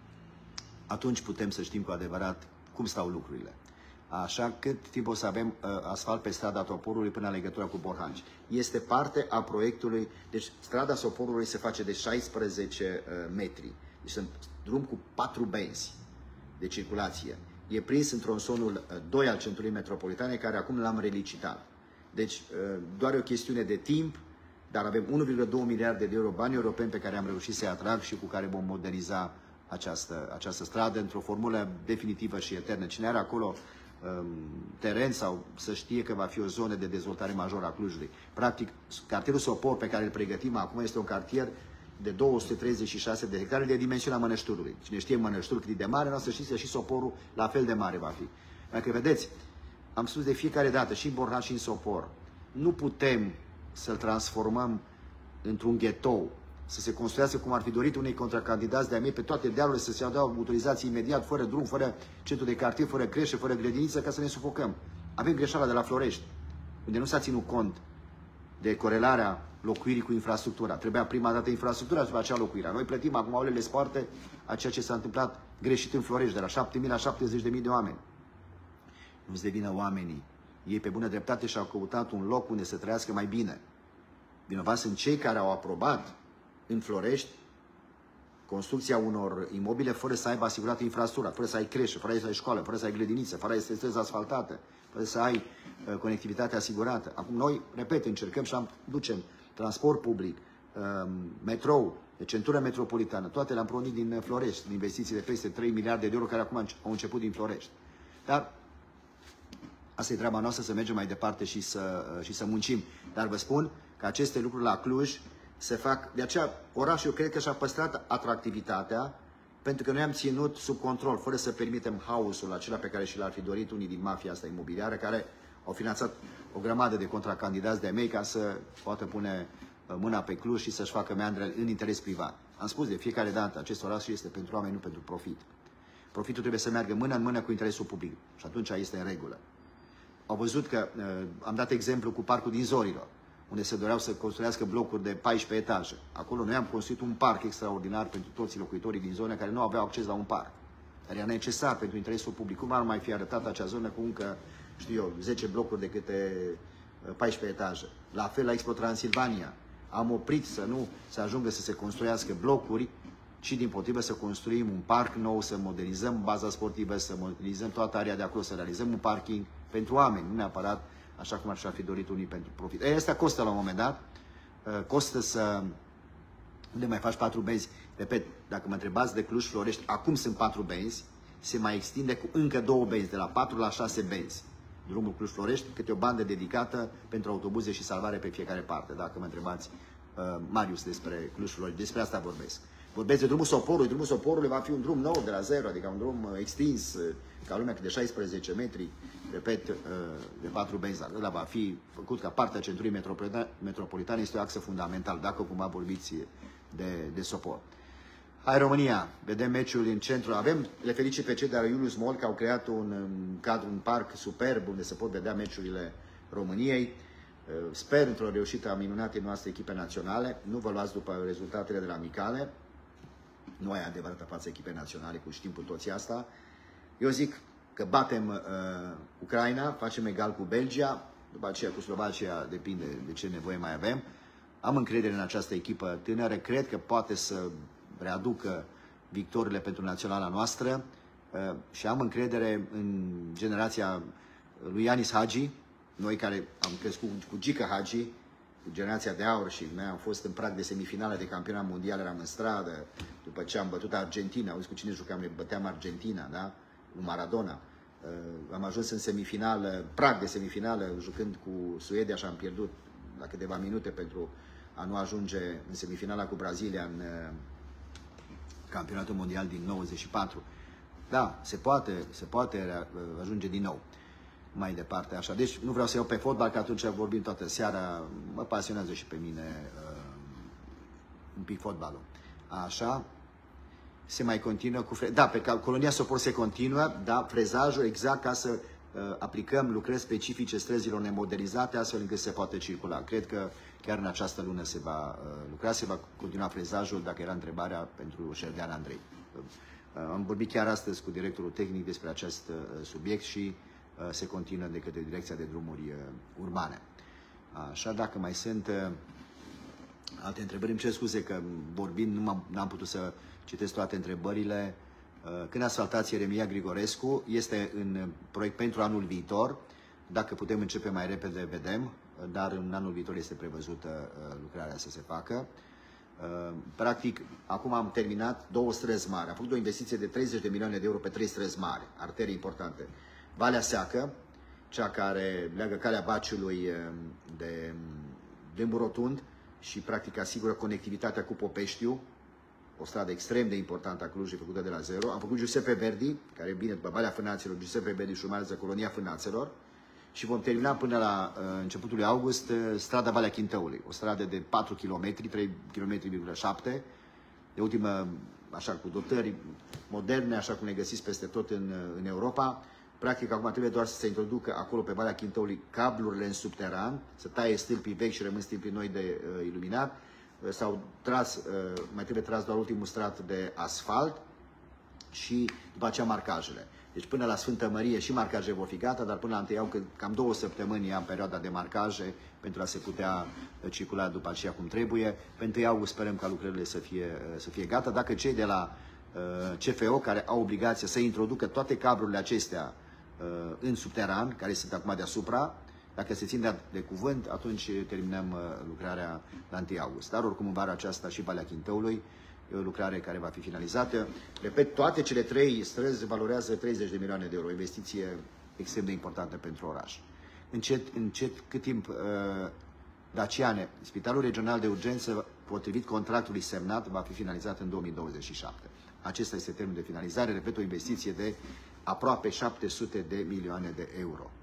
atunci putem să știm cu adevărat cum stau lucrurile. Așa, cât timp o să avem asfalt pe strada Soporului până la legătura cu Borhanci. Este parte a proiectului, deci strada Soporului se face de 16 metri. Deci sunt drum cu 4 benzi de circulație. E prins în tronsonul 2 al centrului metropolitane, care acum l-am relicitat. Deci, doar e o chestiune de timp, dar avem 1,2 miliarde de euro bani europeni pe care am reușit să-i atrag și cu care vom moderniza această stradă într-o formulă definitivă și eternă. Cine are acolo teren sau să știe că va fi o zonă de dezvoltare majoră a Clujului. Practic, cartierul Sopor pe care îl pregătim acum este un cartier de 236 de hectare de dimensiunea Mănășturului. Cine știe Mănăștur cât e de mare, să știți că și Soporul la fel de mare va fi. Dacă vedeți, am spus de fiecare dată, și în Borhan și în Sopor, nu putem să-l transformăm într-un ghetou, să se construiască cum ar fi dorit unei contracandidați de-a mei pe toate dealurile, să se dea autorizații imediat, fără drum, fără centru de cartier, fără creșă, fără grădiniță, ca să ne sufocăm. Avem greșeala de la Florești, unde nu s-a ținut cont de corelarea locuirii cu infrastructura. Trebuia prima dată infrastructura și după aceea locuirea. Noi plătim acum aulele sparte a ceea ce s-a întâmplat greșit în Florești, de la 7.000 la 70.000 de oameni. Nu-ți devină oamenii. Ei pe bună dreptate și-au căutat un loc unde să trăiască mai bine. Vinovați sunt cei care au aprobat în Florești construcția unor imobile fără să aibă asigurată infrastructura, fără să ai creșă, fără să ai școală, fără să ai grădiniță, fără să ai străzi asfaltate, fără să ai conectivitate asigurată. Acum noi, repet, încercăm și ducem transport public, metrou, centură metropolitană, toate le-am pornit din Florești, din investiții de peste 3 miliarde de euro care acum au început din Florești. Dar asta e treaba noastră, să mergem mai departe și să muncim. Dar vă spun că aceste lucruri la Cluj se fac, de aceea orașul eu cred că și-a păstrat atractivitatea, pentru că noi am ținut sub control, fără să permitem haosul acela pe care și l-ar fi dorit unii din mafia asta imobiliară, care au finanțat o grămadă de contracandidați de-ai mei ca să poată pune mâna pe Cluj și să-și facă meandre în interes privat. Am spus de fiecare dată, acest oraș este pentru oameni, nu pentru profit. Profitul trebuie să meargă mână în mână cu interesul public și atunci este în regulă. Au văzut că am dat exemplu cu parcul din Zorilor, unde se doreau să construiască blocuri de 14 etaje. Acolo noi am construit un parc extraordinar pentru toți locuitorii din zone care nu aveau acces la un parc. Dar era necesar pentru interesul public. Cum ar mai fi arătat acea zonă cu încă, știu eu, 10 blocuri de câte 14 etaje. La fel la Expo Transilvania. Am oprit să nu se ajungă să se construiască blocuri, ci dimpotrivă să construim un parc nou, să modernizăm baza sportivă, să modernizăm toată area de acolo, să realizăm un parking pentru oameni, nu neapărat așa cum ar fi dorit unii pentru profit. Asta costă la un moment dat, costă să unde mai faci 4 benzi. Repet, dacă mă întrebați de Cluj Florești, acum sunt 4 benzi, se mai extinde cu încă 2 benzi, de la 4 la 6 benzi. Drumul Cluj Florești, câte o bandă dedicată pentru autobuze și salvare pe fiecare parte. Dacă mă întrebați, Marius, despre Cluj Florești, despre asta vorbesc. Vorbesc de drumul Soporului. Drumul Soporului va fi un drum nou de la zero, adică un drum extins, ca lumea de 16 metri, repet, de 4 benzi. Ăla va fi făcut ca parte a centurii metropolitane, este o axă fundamentală, dacă cumva vorbiți de Sopot. Hai România, vedem meciul în centru. Le felicit pe cei de la Julius Mall că au creat un parc superb unde se pot vedea meciurile României. Sper într-o reușită a minunatei noastre echipe naționale. Nu vă luați după rezultatele de la amicale. Nu e adevărată față echipei naționale, cu știm cu toții asta. Eu zic că batem Ucraina, facem egal cu Belgia, după aceea cu Slovacia, depinde de ce nevoie mai avem. Am încredere în această echipă tânără, cred că poate să readucă victoriile pentru naționala noastră și am încredere în generația lui Ianis Hagi, noi care am crescut cu Gica Hagi, cu generația de aur și noi am fost în prag de semifinală de campionat mondial, eram în stradă, după ce am bătut Argentina, auzi cu cine jucam, ne băteam Argentina, da? Cu Maradona. Am ajuns în semifinală, prag de semifinală, jucând cu Suedia și am pierdut la câteva minute pentru a nu ajunge în semifinala cu Brazilia în campionatul mondial din 94. Da, se poate ajunge din nou mai departe, așa. Deci nu vreau să iau pe fotbal, că atunci vorbim toată seara, mă pasionează și pe mine un pic fotbalul. Așa, se mai continuă cu da, pe colonia Sopot se continuă, da, frezajul exact ca să aplicăm lucrări specifice străzilor nemodernizate, astfel încât se poate circula. Cred că chiar în această lună se va lucra, se va continua frezajul, dacă era întrebarea pentru Șerdean Andrei. Am vorbit chiar astăzi cu directorul tehnic despre acest subiect și se continuă de către Direcția de Drumuri Urbane. Așa, dacă mai sunt alte întrebări, îmi cer scuze că vorbind n-am putut să citesc toate întrebările. Când asfaltați Ieremia Grigorescu, este în proiect pentru anul viitor. Dacă putem începe mai repede, vedem, dar în anul viitor este prevăzută lucrarea să se facă. Practic, acum am terminat 2 străzi mari. Am făcut o investiție de 30 de milioane de euro pe 3 străzi mari, arterii importante. Valea Seacă, cea care leagă Calea Baciului de Dâmbu Rotund și practic asigură conectivitatea cu Popeștiu, o stradă extrem de importantă a Clujului, făcută de la zero. Am făcut Giuseppe Verdi, care vine după Valea Fânațelor, Giuseppe Verdi și urmează Colonia Fânațelor. Și vom termina până la începutul lui august strada Valea Chintăului, o stradă de 4 km, 3,7 km, de ultimă, așa, cu dotări moderne, așa cum le găsiți peste tot în Europa. Practic, acum trebuie doar să se introducă acolo pe Valea Chintăului cablurile în subteran, să taie stâlpii vechi și rămân stâlpii noi de iluminat. S-au tras, mai trebuie tras doar ultimul strat de asfalt și după aceea marcajele. Deci până la Sfântă Mărie și marcajele vor fi gata, dar până la 1 august, cam 2 săptămâni am perioada de marcaje pentru a se putea circula după aceea cum trebuie. Pe 1 august sperăm ca lucrările să fie gata. Dacă cei de la CFO, care au obligația să introducă toate cablurile acestea în subteran, care sunt acum deasupra, dacă se țin de cuvânt, atunci terminăm lucrarea la 1 august. Dar oricum în vara aceasta și Valea Chintăului, e o lucrare care va fi finalizată. Repet, toate cele 3 străzi valorează 30 de milioane de euro, o investiție extrem de importantă pentru oraș. Încet, cât timp Daciane, Spitalul Regional de Urgență, potrivit contractului semnat, va fi finalizat în 2027. Acesta este termenul de finalizare, repet, o investiție de aproape 700 de milioane de euro.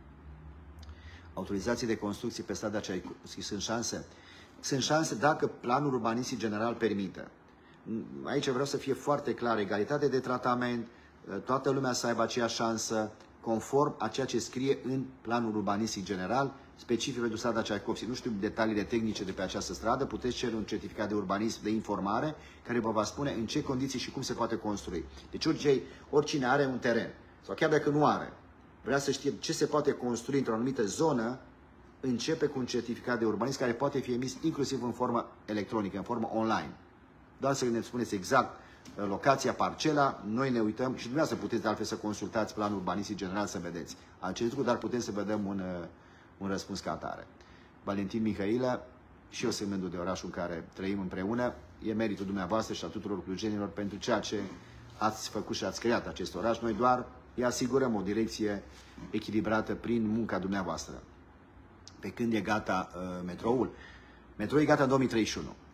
Autorizații de construcții pe strada Ceaikovski, sunt șanse? Sunt șanse dacă planul urbanistic general permite. Aici vreau să fie foarte clar, egalitate de tratament, toată lumea să aibă aceeași șansă, conform a ceea ce scrie în planul urbanistic general, specific pentru strada Ceaikovski. Nu știu detaliile tehnice de pe această stradă, puteți cere un certificat de urbanism de informare care vă va spune în ce condiții și cum se poate construi. Deci oricine are un teren, sau chiar dacă nu are, vrea să știe ce se poate construi într-o anumită zonă, începe cu un certificat de urbanism care poate fi emis inclusiv în formă electronică, în formă online. Doar să ne spuneți exact locația, parcela, noi ne uităm și dumneavoastră puteți de altfel să consultați planul urbanistic general să vedeți acest lucru, dar putem să vedem un răspuns ca atare. Valentin Mihailă, și eu sunt mândru de orașul în care trăim împreună, e meritul dumneavoastră și a tuturor clujenilor pentru ceea ce ați făcut și ați creat acest oraș. Noi doar îi asigurăm o direcție echilibrată prin munca dumneavoastră. Pe când e gata metroul? Metroul e gata în 2031.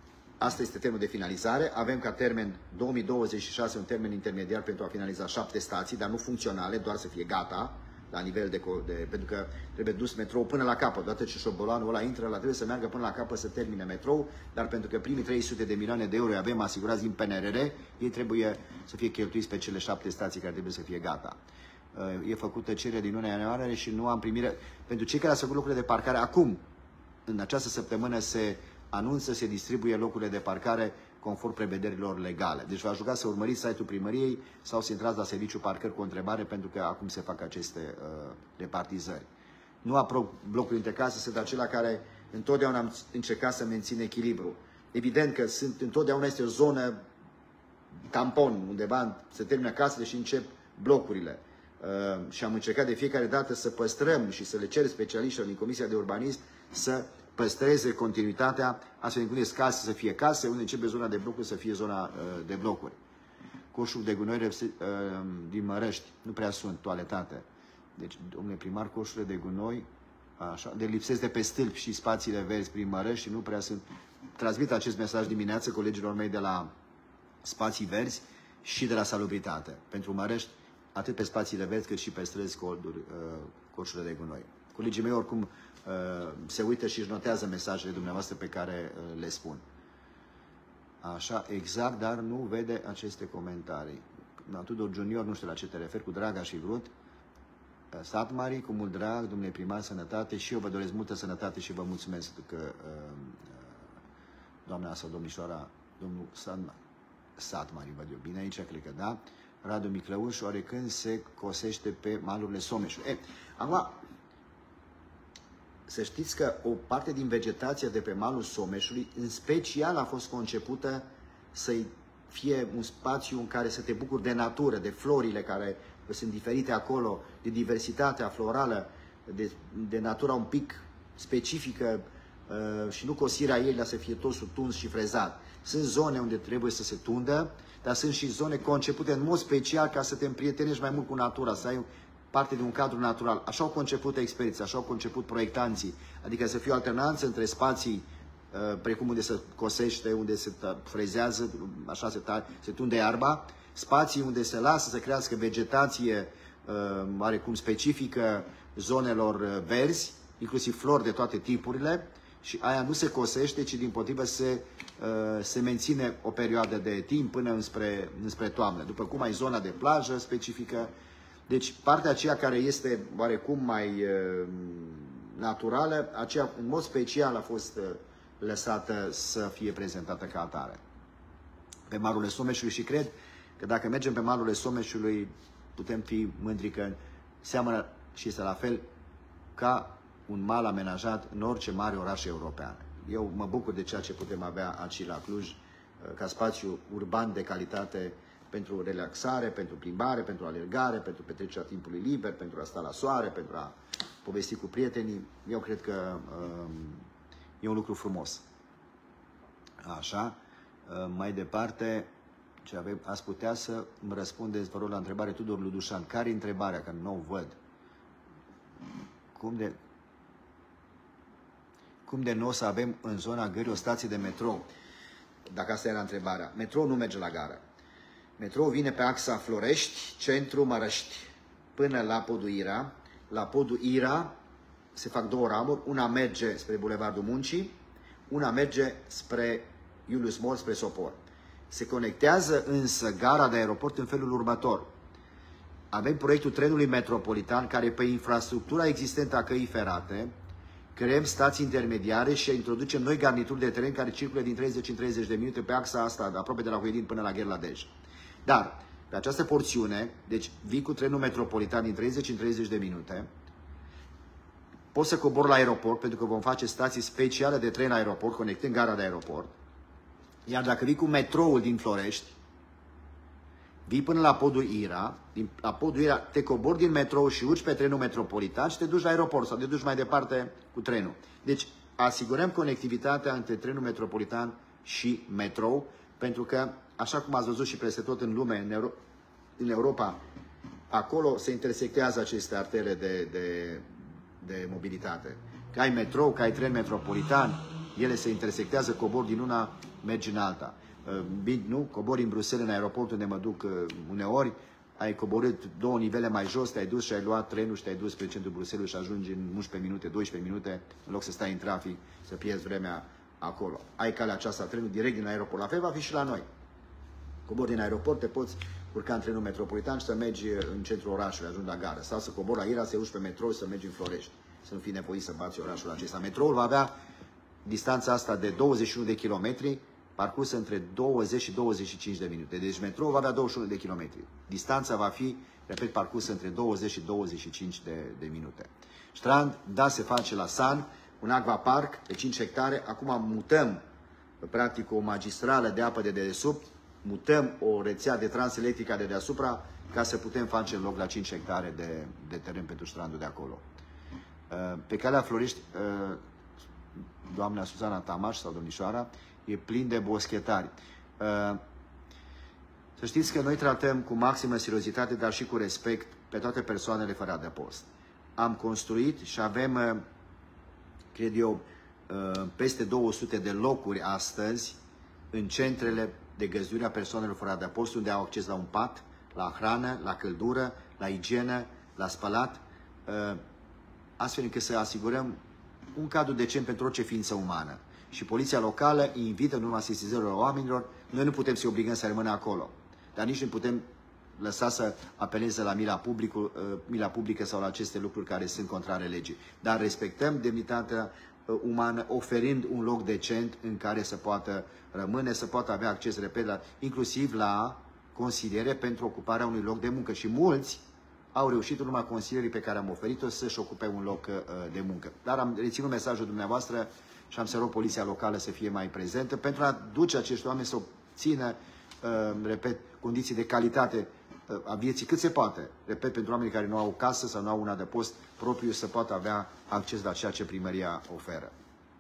asta este termenul de finalizare. Avem ca termen 2026 un termen intermediar pentru a finaliza 7 stații, dar nu funcționale, doar să fie gata la nivel pentru că trebuie dus metrou până la capăt. Odată ce șobolanul ăla intră, ăla trebuie să meargă până la capăt să termine metrou, dar pentru că primii 300 de milioane de euro avem asigurați din PNRR, ei trebuie să fie cheltuiți pe cele 7 stații care trebuie să fie gata. E făcută cerere din 1 ianuarie și nu am primire. Pentru cei care au făcut locurile de parcare acum, în această săptămână se anunță, se distribuie locurile de parcare conform prevederilor legale. Deci v-aș ruga să urmăriți site-ul primăriei sau să intrați la serviciul parcări cu o întrebare, pentru că acum se fac aceste repartizări. Nu aprob blocul între case, sunt acela care întotdeauna am încercat să mențină echilibru. Evident că întotdeauna este o zonă tampon, undeva se termină casele și încep blocurile. Și am încercat de fiecare dată să păstrăm și să le cer specialiștilor din Comisia de Urbanism să păstreze continuitatea, astfel încât case să fie case, unde începe zona de blocuri să fie zona de blocuri. Coșul de gunoi din Mărăști nu prea sunt toaletate. Deci, domnule primar, coșurile de gunoi așa, de lipsesc de pe stâlpi și spațiile verzi prin Mărăști și nu prea sunt. Transmit acest mesaj dimineață colegilor mei de la Spații Verzi și de la Salubritate. Pentru Mărăști, atât pe spațiile verzi cât și pe străzi, coșurile de gunoi. Colegii mei oricum se uită și își notează mesajele dumneavoastră pe care le spun. Așa, exact, dar nu vede aceste comentarii. Tudor Junior, nu știu la ce te referi, cu Draga și Vrut. Satmari, cu mult drag, domnule primar, sănătate, și eu vă doresc multă sănătate și vă mulțumesc că doamna sau domnișoara, domnul Satmari, văd eu bine aici, cred că da. Radu Miclăuș, oarecând se cosește pe malurile Someșului. Acum, să știți că o parte din vegetația de pe malul Someșului, în special a fost concepută să fie un spațiu în care să te bucuri de natură, de florile care sunt diferite acolo, de diversitatea florală, de natura un pic specifică și nu cosirea ei, dar să fie tot tuns și frezat. Sunt zone unde trebuie să se tundă, dar sunt și zone concepute în mod special ca să te împrietenești mai mult cu natura, să ai parte de un cadru natural. Așa au conceput experții, așa au conceput proiectanții, adică să fie o alternanță între spații precum unde se cosește, unde se frezează, așa se tunde iarba, spații unde se lasă să crească vegetație oarecum specifică zonelor verzi, inclusiv flori de toate tipurile, și aia nu se cosește, ci dimpotrivă se menține o perioadă de timp până înspre toamnă. După cum ai zona de plajă specifică. Deci partea aceea care este oarecum mai naturală, aceea în mod special a fost lăsată să fie prezentată ca atare. Pe malurile Someșului, și cred că dacă mergem pe malurile Someșului putem fi mândri că seamănă și este la fel ca un mal amenajat în orice mare oraș european. Eu mă bucur de ceea ce putem avea aici la Cluj ca spațiu urban de calitate pentru relaxare, pentru plimbare, pentru alergare, pentru petrecerea timpului liber, pentru a sta la soare, pentru a povesti cu prietenii. Eu cred că e un lucru frumos. Așa, mai departe, ce avem, ați putea să îmi răspundeți, vă rog, la întrebare Tudor Ludușan. Care e întrebarea? Că nu o văd. Cum de nu o să avem în zona gării o stație de metrou? Dacă asta era întrebarea. Metrou nu merge la gară. Metrou vine pe axa Florești, centru Mărăști, până la podul Ira. La podul Ira se fac două ramuri. Una merge spre Bulevardul Muncii, una merge spre Iulius Mor, spre Sopor. Se conectează însă gara de aeroport în felul următor. Avem proiectul trenului metropolitan, care pe infrastructura existentă a căii ferate creăm stații intermediare și introducem noi garnituri de tren care circulă din 30 în 30 de minute pe axa asta, aproape de la Huedin până la Gherladej. Dar, pe această porțiune, deci vii cu trenul metropolitan din 30 în 30 de minute, poți să cobori la aeroport, pentru că vom face stații speciale de tren aeroport, conectând gara de aeroport. Iar dacă vii cu metroul din Florești, vii până la podul Ira, la podul Ira te cobori din metrou și urci pe trenul metropolitan și te duci la aeroport sau te duci mai departe cu trenul. Deci asigurăm conectivitatea între trenul metropolitan și metrou, pentru că, așa cum ați văzut și peste tot în lume, în Europa, acolo se intersectează aceste artere de mobilitate. Că ai metrou, că ai tren metropolitan, ele se intersectează, cobor din una, mergi în alta. Nu? Cobori în Bruxelles, în aeroport unde mă duc uneori, ai coborât 2 nivele mai jos, te-ai dus și ai luat trenul și te-ai dus pe centrul Bruxelles și ajungi în 11 minute, 12 minute, în loc să stai în trafic, să pierzi vremea acolo. Ai calea aceasta, trenul direct din aeroport. La fel va fi și la noi. Cobori din aeroport, te poți urca în trenul metropolitan și să mergi în centrul orașului, ajungi la gară. Sau să cobori la Ira, să urci pe metrou și să mergi în Florești. Să nu fii nevoit să bați orașul acesta. Metroul va avea distanța asta de 21 de kilometri, parcurs între 20 și 25 de minute. Deci metroul va avea 21 de kilometri. Distanța va fi, repet, parcurs între 20 și 25 de minute. Strand, da, se face la San, un acvapark de 5 hectare. Acum mutăm, practic, o magistrală de apă de dedesubt, mutăm o rețea de transelectrică de deasupra ca să putem face în loc la 5 hectare de teren pentru strandul de acolo. Pe calea Florești, doamna Suzana Tamaș sau domnișoara, e plin de boschetari. Să știți că noi tratăm cu maximă seriozitate, dar și cu respect pe toate persoanele fără adăpost. Am construit și avem, cred eu, peste 200 de locuri astăzi în centrele de găzduire a persoanelor fără adăpost, unde au acces la un pat, la hrană, la căldură, la igienă, la spălat, astfel încât să asigurăm un cadru decent pentru orice ființă umană. Și poliția locală îi invită în urma sesizărilor oamenilor. Noi nu putem să-i obligăm să rămână acolo, dar nici nu putem lăsa să apeleze la mila publică sau la aceste lucruri care sunt contrare legii. Dar respectăm demnitatea umană, oferind un loc decent în care să poată rămâne, să poată avea acces, repet, inclusiv la consiliere pentru ocuparea unui loc de muncă. Și mulți au reușit în urma consilierii pe care am oferit-o să-și ocupe un loc de muncă. Dar am reținut mesajul dumneavoastră și am să rog poliția locală să fie mai prezentă pentru a duce acești oameni să obțină, repet, condiții de calitate a vieții cât se poate. Repet, pentru oamenii care nu au casă sau nu au un adăpost propriu să poată avea acces la ceea ce primăria oferă.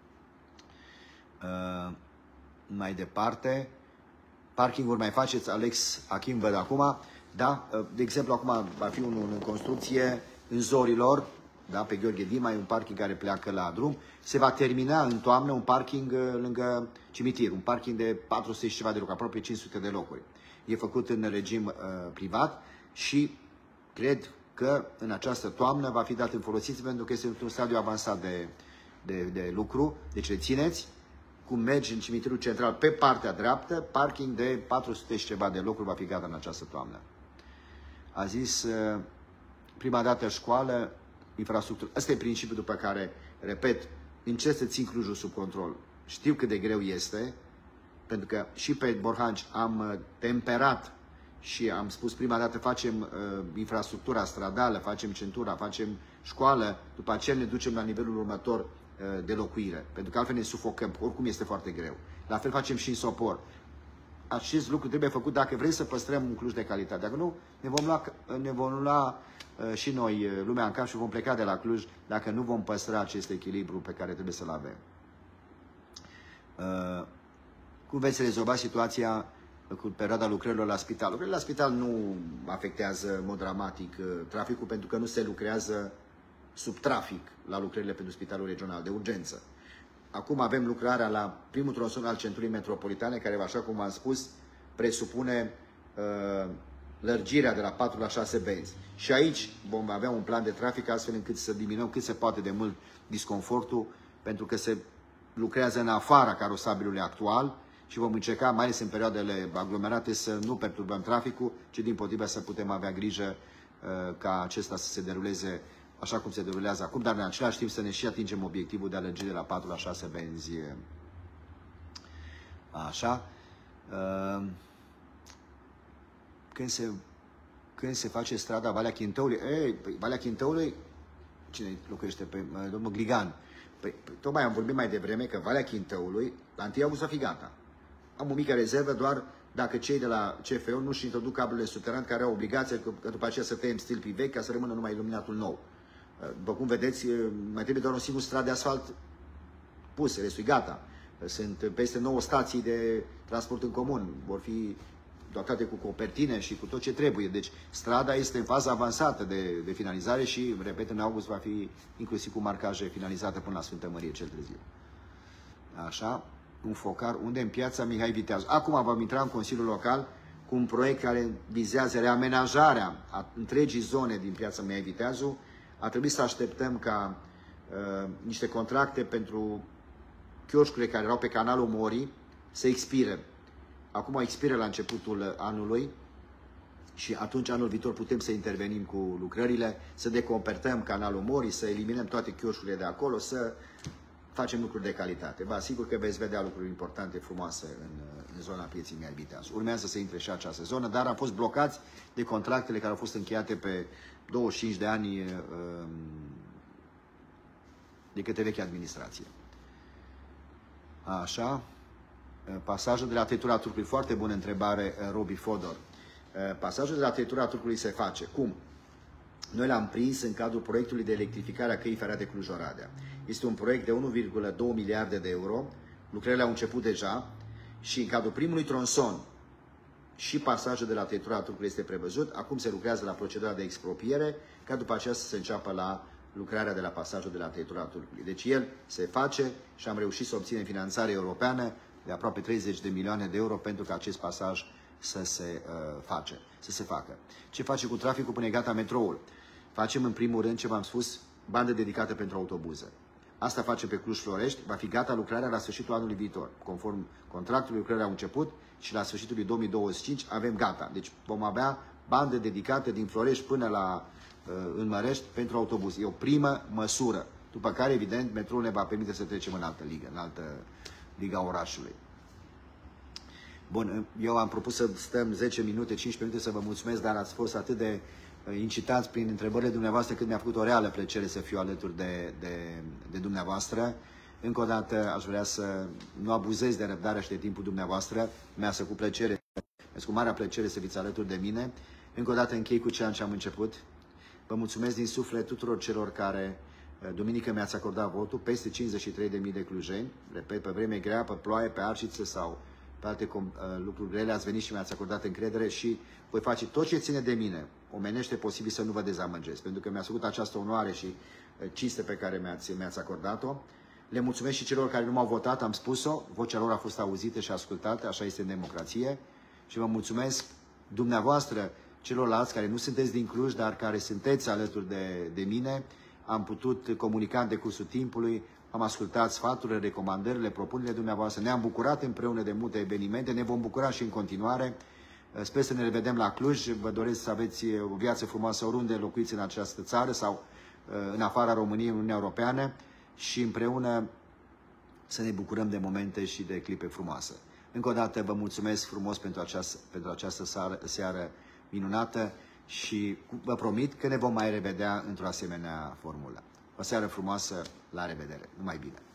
Mai departe, parking-uri mai faceți, Alex Achim, văd acum. Da? De exemplu, acum va fi unul în construcție în Zorilor, da? Pe Gheorghe Dima, e un parking care pleacă la drum. Se va termina în toamnă un parking lângă cimitir, un parking de 400 și ceva de locuri, aproape 500 de locuri. E făcut în regim privat și cred că în această toamnă va fi dat în folosință pentru că este într-un stadiu avansat de lucru. Deci rețineți, cum mergi în cimitirul central pe partea dreaptă, parking de 400 și ceva de locuri va fi gata în această toamnă. A zis prima dată școală, infrastructură. Ăsta e principiul după care, repet, încerc să țin Clujul sub control. Știu cât de greu este, pentru că și pe Borhanci am temperat și am spus prima dată facem infrastructura stradală, facem centura, facem școală, după aceea ne ducem la nivelul următor de locuire, pentru că altfel ne sufocăm, oricum este foarte greu. La fel facem și în Sopor. Acest lucru trebuie făcut dacă vrem să păstrăm un Cluj de calitate. Dacă nu, ne vom lua și noi lumea în cap și vom pleca de la Cluj dacă nu vom păstra acest echilibru pe care trebuie să-l avem. Cum veți rezolva situația cu perioada lucrărilor la spital? Lucrările la spital nu afectează în mod dramatic traficul, pentru că nu se lucrează sub trafic la lucrările pentru Spitalul Regional de Urgență. Acum avem lucrarea la primul tronson al centrului metropolitane, care, așa cum am spus, presupune lărgirea de la 4 la 6 benzi. Și aici vom avea un plan de trafic astfel încât să diminuăm cât se poate de mult disconfortul, pentru că se lucrează în afara carosabilului actual și vom încerca, mai ales în perioadele aglomerate, să nu perturbăm traficul, ci dimpotrivă să putem avea grijă ca acesta să se deruleze așa cum se derulează acum, dar în același timp să ne și atingem obiectivul de alergire de la 4 la 6 benzi. Așa. Când se face strada Valea Chintăului? Păi, Valea Chintăului, cine locuiește? Pe domnul Gligan. Păi, tocmai am vorbit mai devreme că Valea Chintăului, la 1 august va fi gata. Am o mică rezervă doar dacă cei de la CFO nu își introduc cablurile subterane, care au obligația că după aceea să tăiem stâlpii vechi ca să rămână numai iluminatul nou. După cum vedeți, mai trebuie doar un singur strat de asfalt pus, restul gata. Sunt peste 9 stații de transport în comun, vor fi dotate cu copertine și cu tot ce trebuie. Deci strada este în fază avansată de finalizare și, repet, în august va fi inclusiv cu marcaje finalizate până la Sfântă Mărie cel târziu. Așa, un focar, unde? În piața Mihai Viteazu. Acum vom intra în Consiliul Local cu un proiect care vizează reamenajarea întregii zone din piața Mihai Viteazu. A trebuit să așteptăm ca niște contracte pentru chioșcurile care erau pe canalul Mori să expire. Acum expiră la începutul anului și atunci anul viitor putem să intervenim cu lucrările, să decopertăm canalul Mori, să eliminăm toate chioșcurile de acolo, să facem lucruri de calitate. Vă asigur că veți vedea lucruri importante, frumoase în zona pieții Mihai Viteazu. Urmează să intre și această zonă, dar am fost blocați de contractele care au fost încheiate pe 25 de ani de către vechea administrație. Așa. Pasajul de la Tăietura Turcului, foarte bună întrebare, Robi Fodor. Pasajul de la Tăietura Turcului se face. Cum? Noi l-am prins în cadrul proiectului de electrificare a căii ferate Cluj-Oradea. Este un proiect de 1,2 miliarde de euro. Lucrările au început deja și în cadrul primului tronson și pasajul de la Tăietura Turcului este prevăzut. Acum se lucrează la procedura de expropriere, ca după aceea să se înceapă la lucrarea de la pasajul de la Tăietura Turcului. Deci el se face și am reușit să obținem finanțare europeană de aproape 30 de milioane de euro pentru ca acest pasaj să se facă. Ce face cu traficul până e gata metroul? Facem în primul rând, ce v-am spus, bandă dedicată pentru autobuze. Asta facem pe Cluj-Florești, va fi gata lucrarea la sfârșitul anului viitor. Conform contractului, lucrările au început și la sfârșitul lui 2025 avem gata. Deci vom avea bandă dedicată din Florești până la în Mărești pentru autobuz. E o primă măsură. După care, evident, metroul ne va permite să trecem în altă ligă, în altă liga orașului. Bun, eu am propus să stăm 10 minute, 15 minute să vă mulțumesc, dar ați fost atât de incitați prin întrebările dumneavoastră cât mi-a făcut o reală plăcere să fiu alături de dumneavoastră. Încă o dată aș vrea să nu abuzez de răbdarea și de timpul dumneavoastră. Mi-a cu plăcere, cu marea plăcere să fiți alături de mine. Încă o dată închei cu ceea ce am început. Vă mulțumesc din suflet tuturor celor care duminică mi-ați acordat votul, peste 53.000 de clujeni, repet, pe vreme grea, pe ploaie, pe arșiță sau pe alte lucruri grele, ați venit și mi-ați acordat încredere și voi face tot ce ține de mine, omenește posibil să nu vă dezamăgesc, pentru că mi-ați făcut această onoare și cinste pe care mi-ați acordat-o. Le mulțumesc și celor care nu m-au votat, am spus-o, vocea lor a fost auzită și ascultată, așa este în democrație și vă mulțumesc dumneavoastră, celorlalți care nu sunteți din Cluj, dar care sunteți alături de mine. Am putut comunica în decursul timpului, am ascultat sfaturile, recomandările, propunerile dumneavoastră, ne-am bucurat împreună de multe evenimente, ne vom bucura și în continuare. Sper să ne revedem la Cluj, vă doresc să aveți o viață frumoasă oriunde locuiți în această țară sau în afara României, în Uniunea Europeană și împreună să ne bucurăm de momente și de clipe frumoase. Încă o dată vă mulțumesc frumos pentru această seară minunată și vă promit că ne vom mai revedea într-o asemenea formulă. O seară frumoasă, la revedere, numai bine!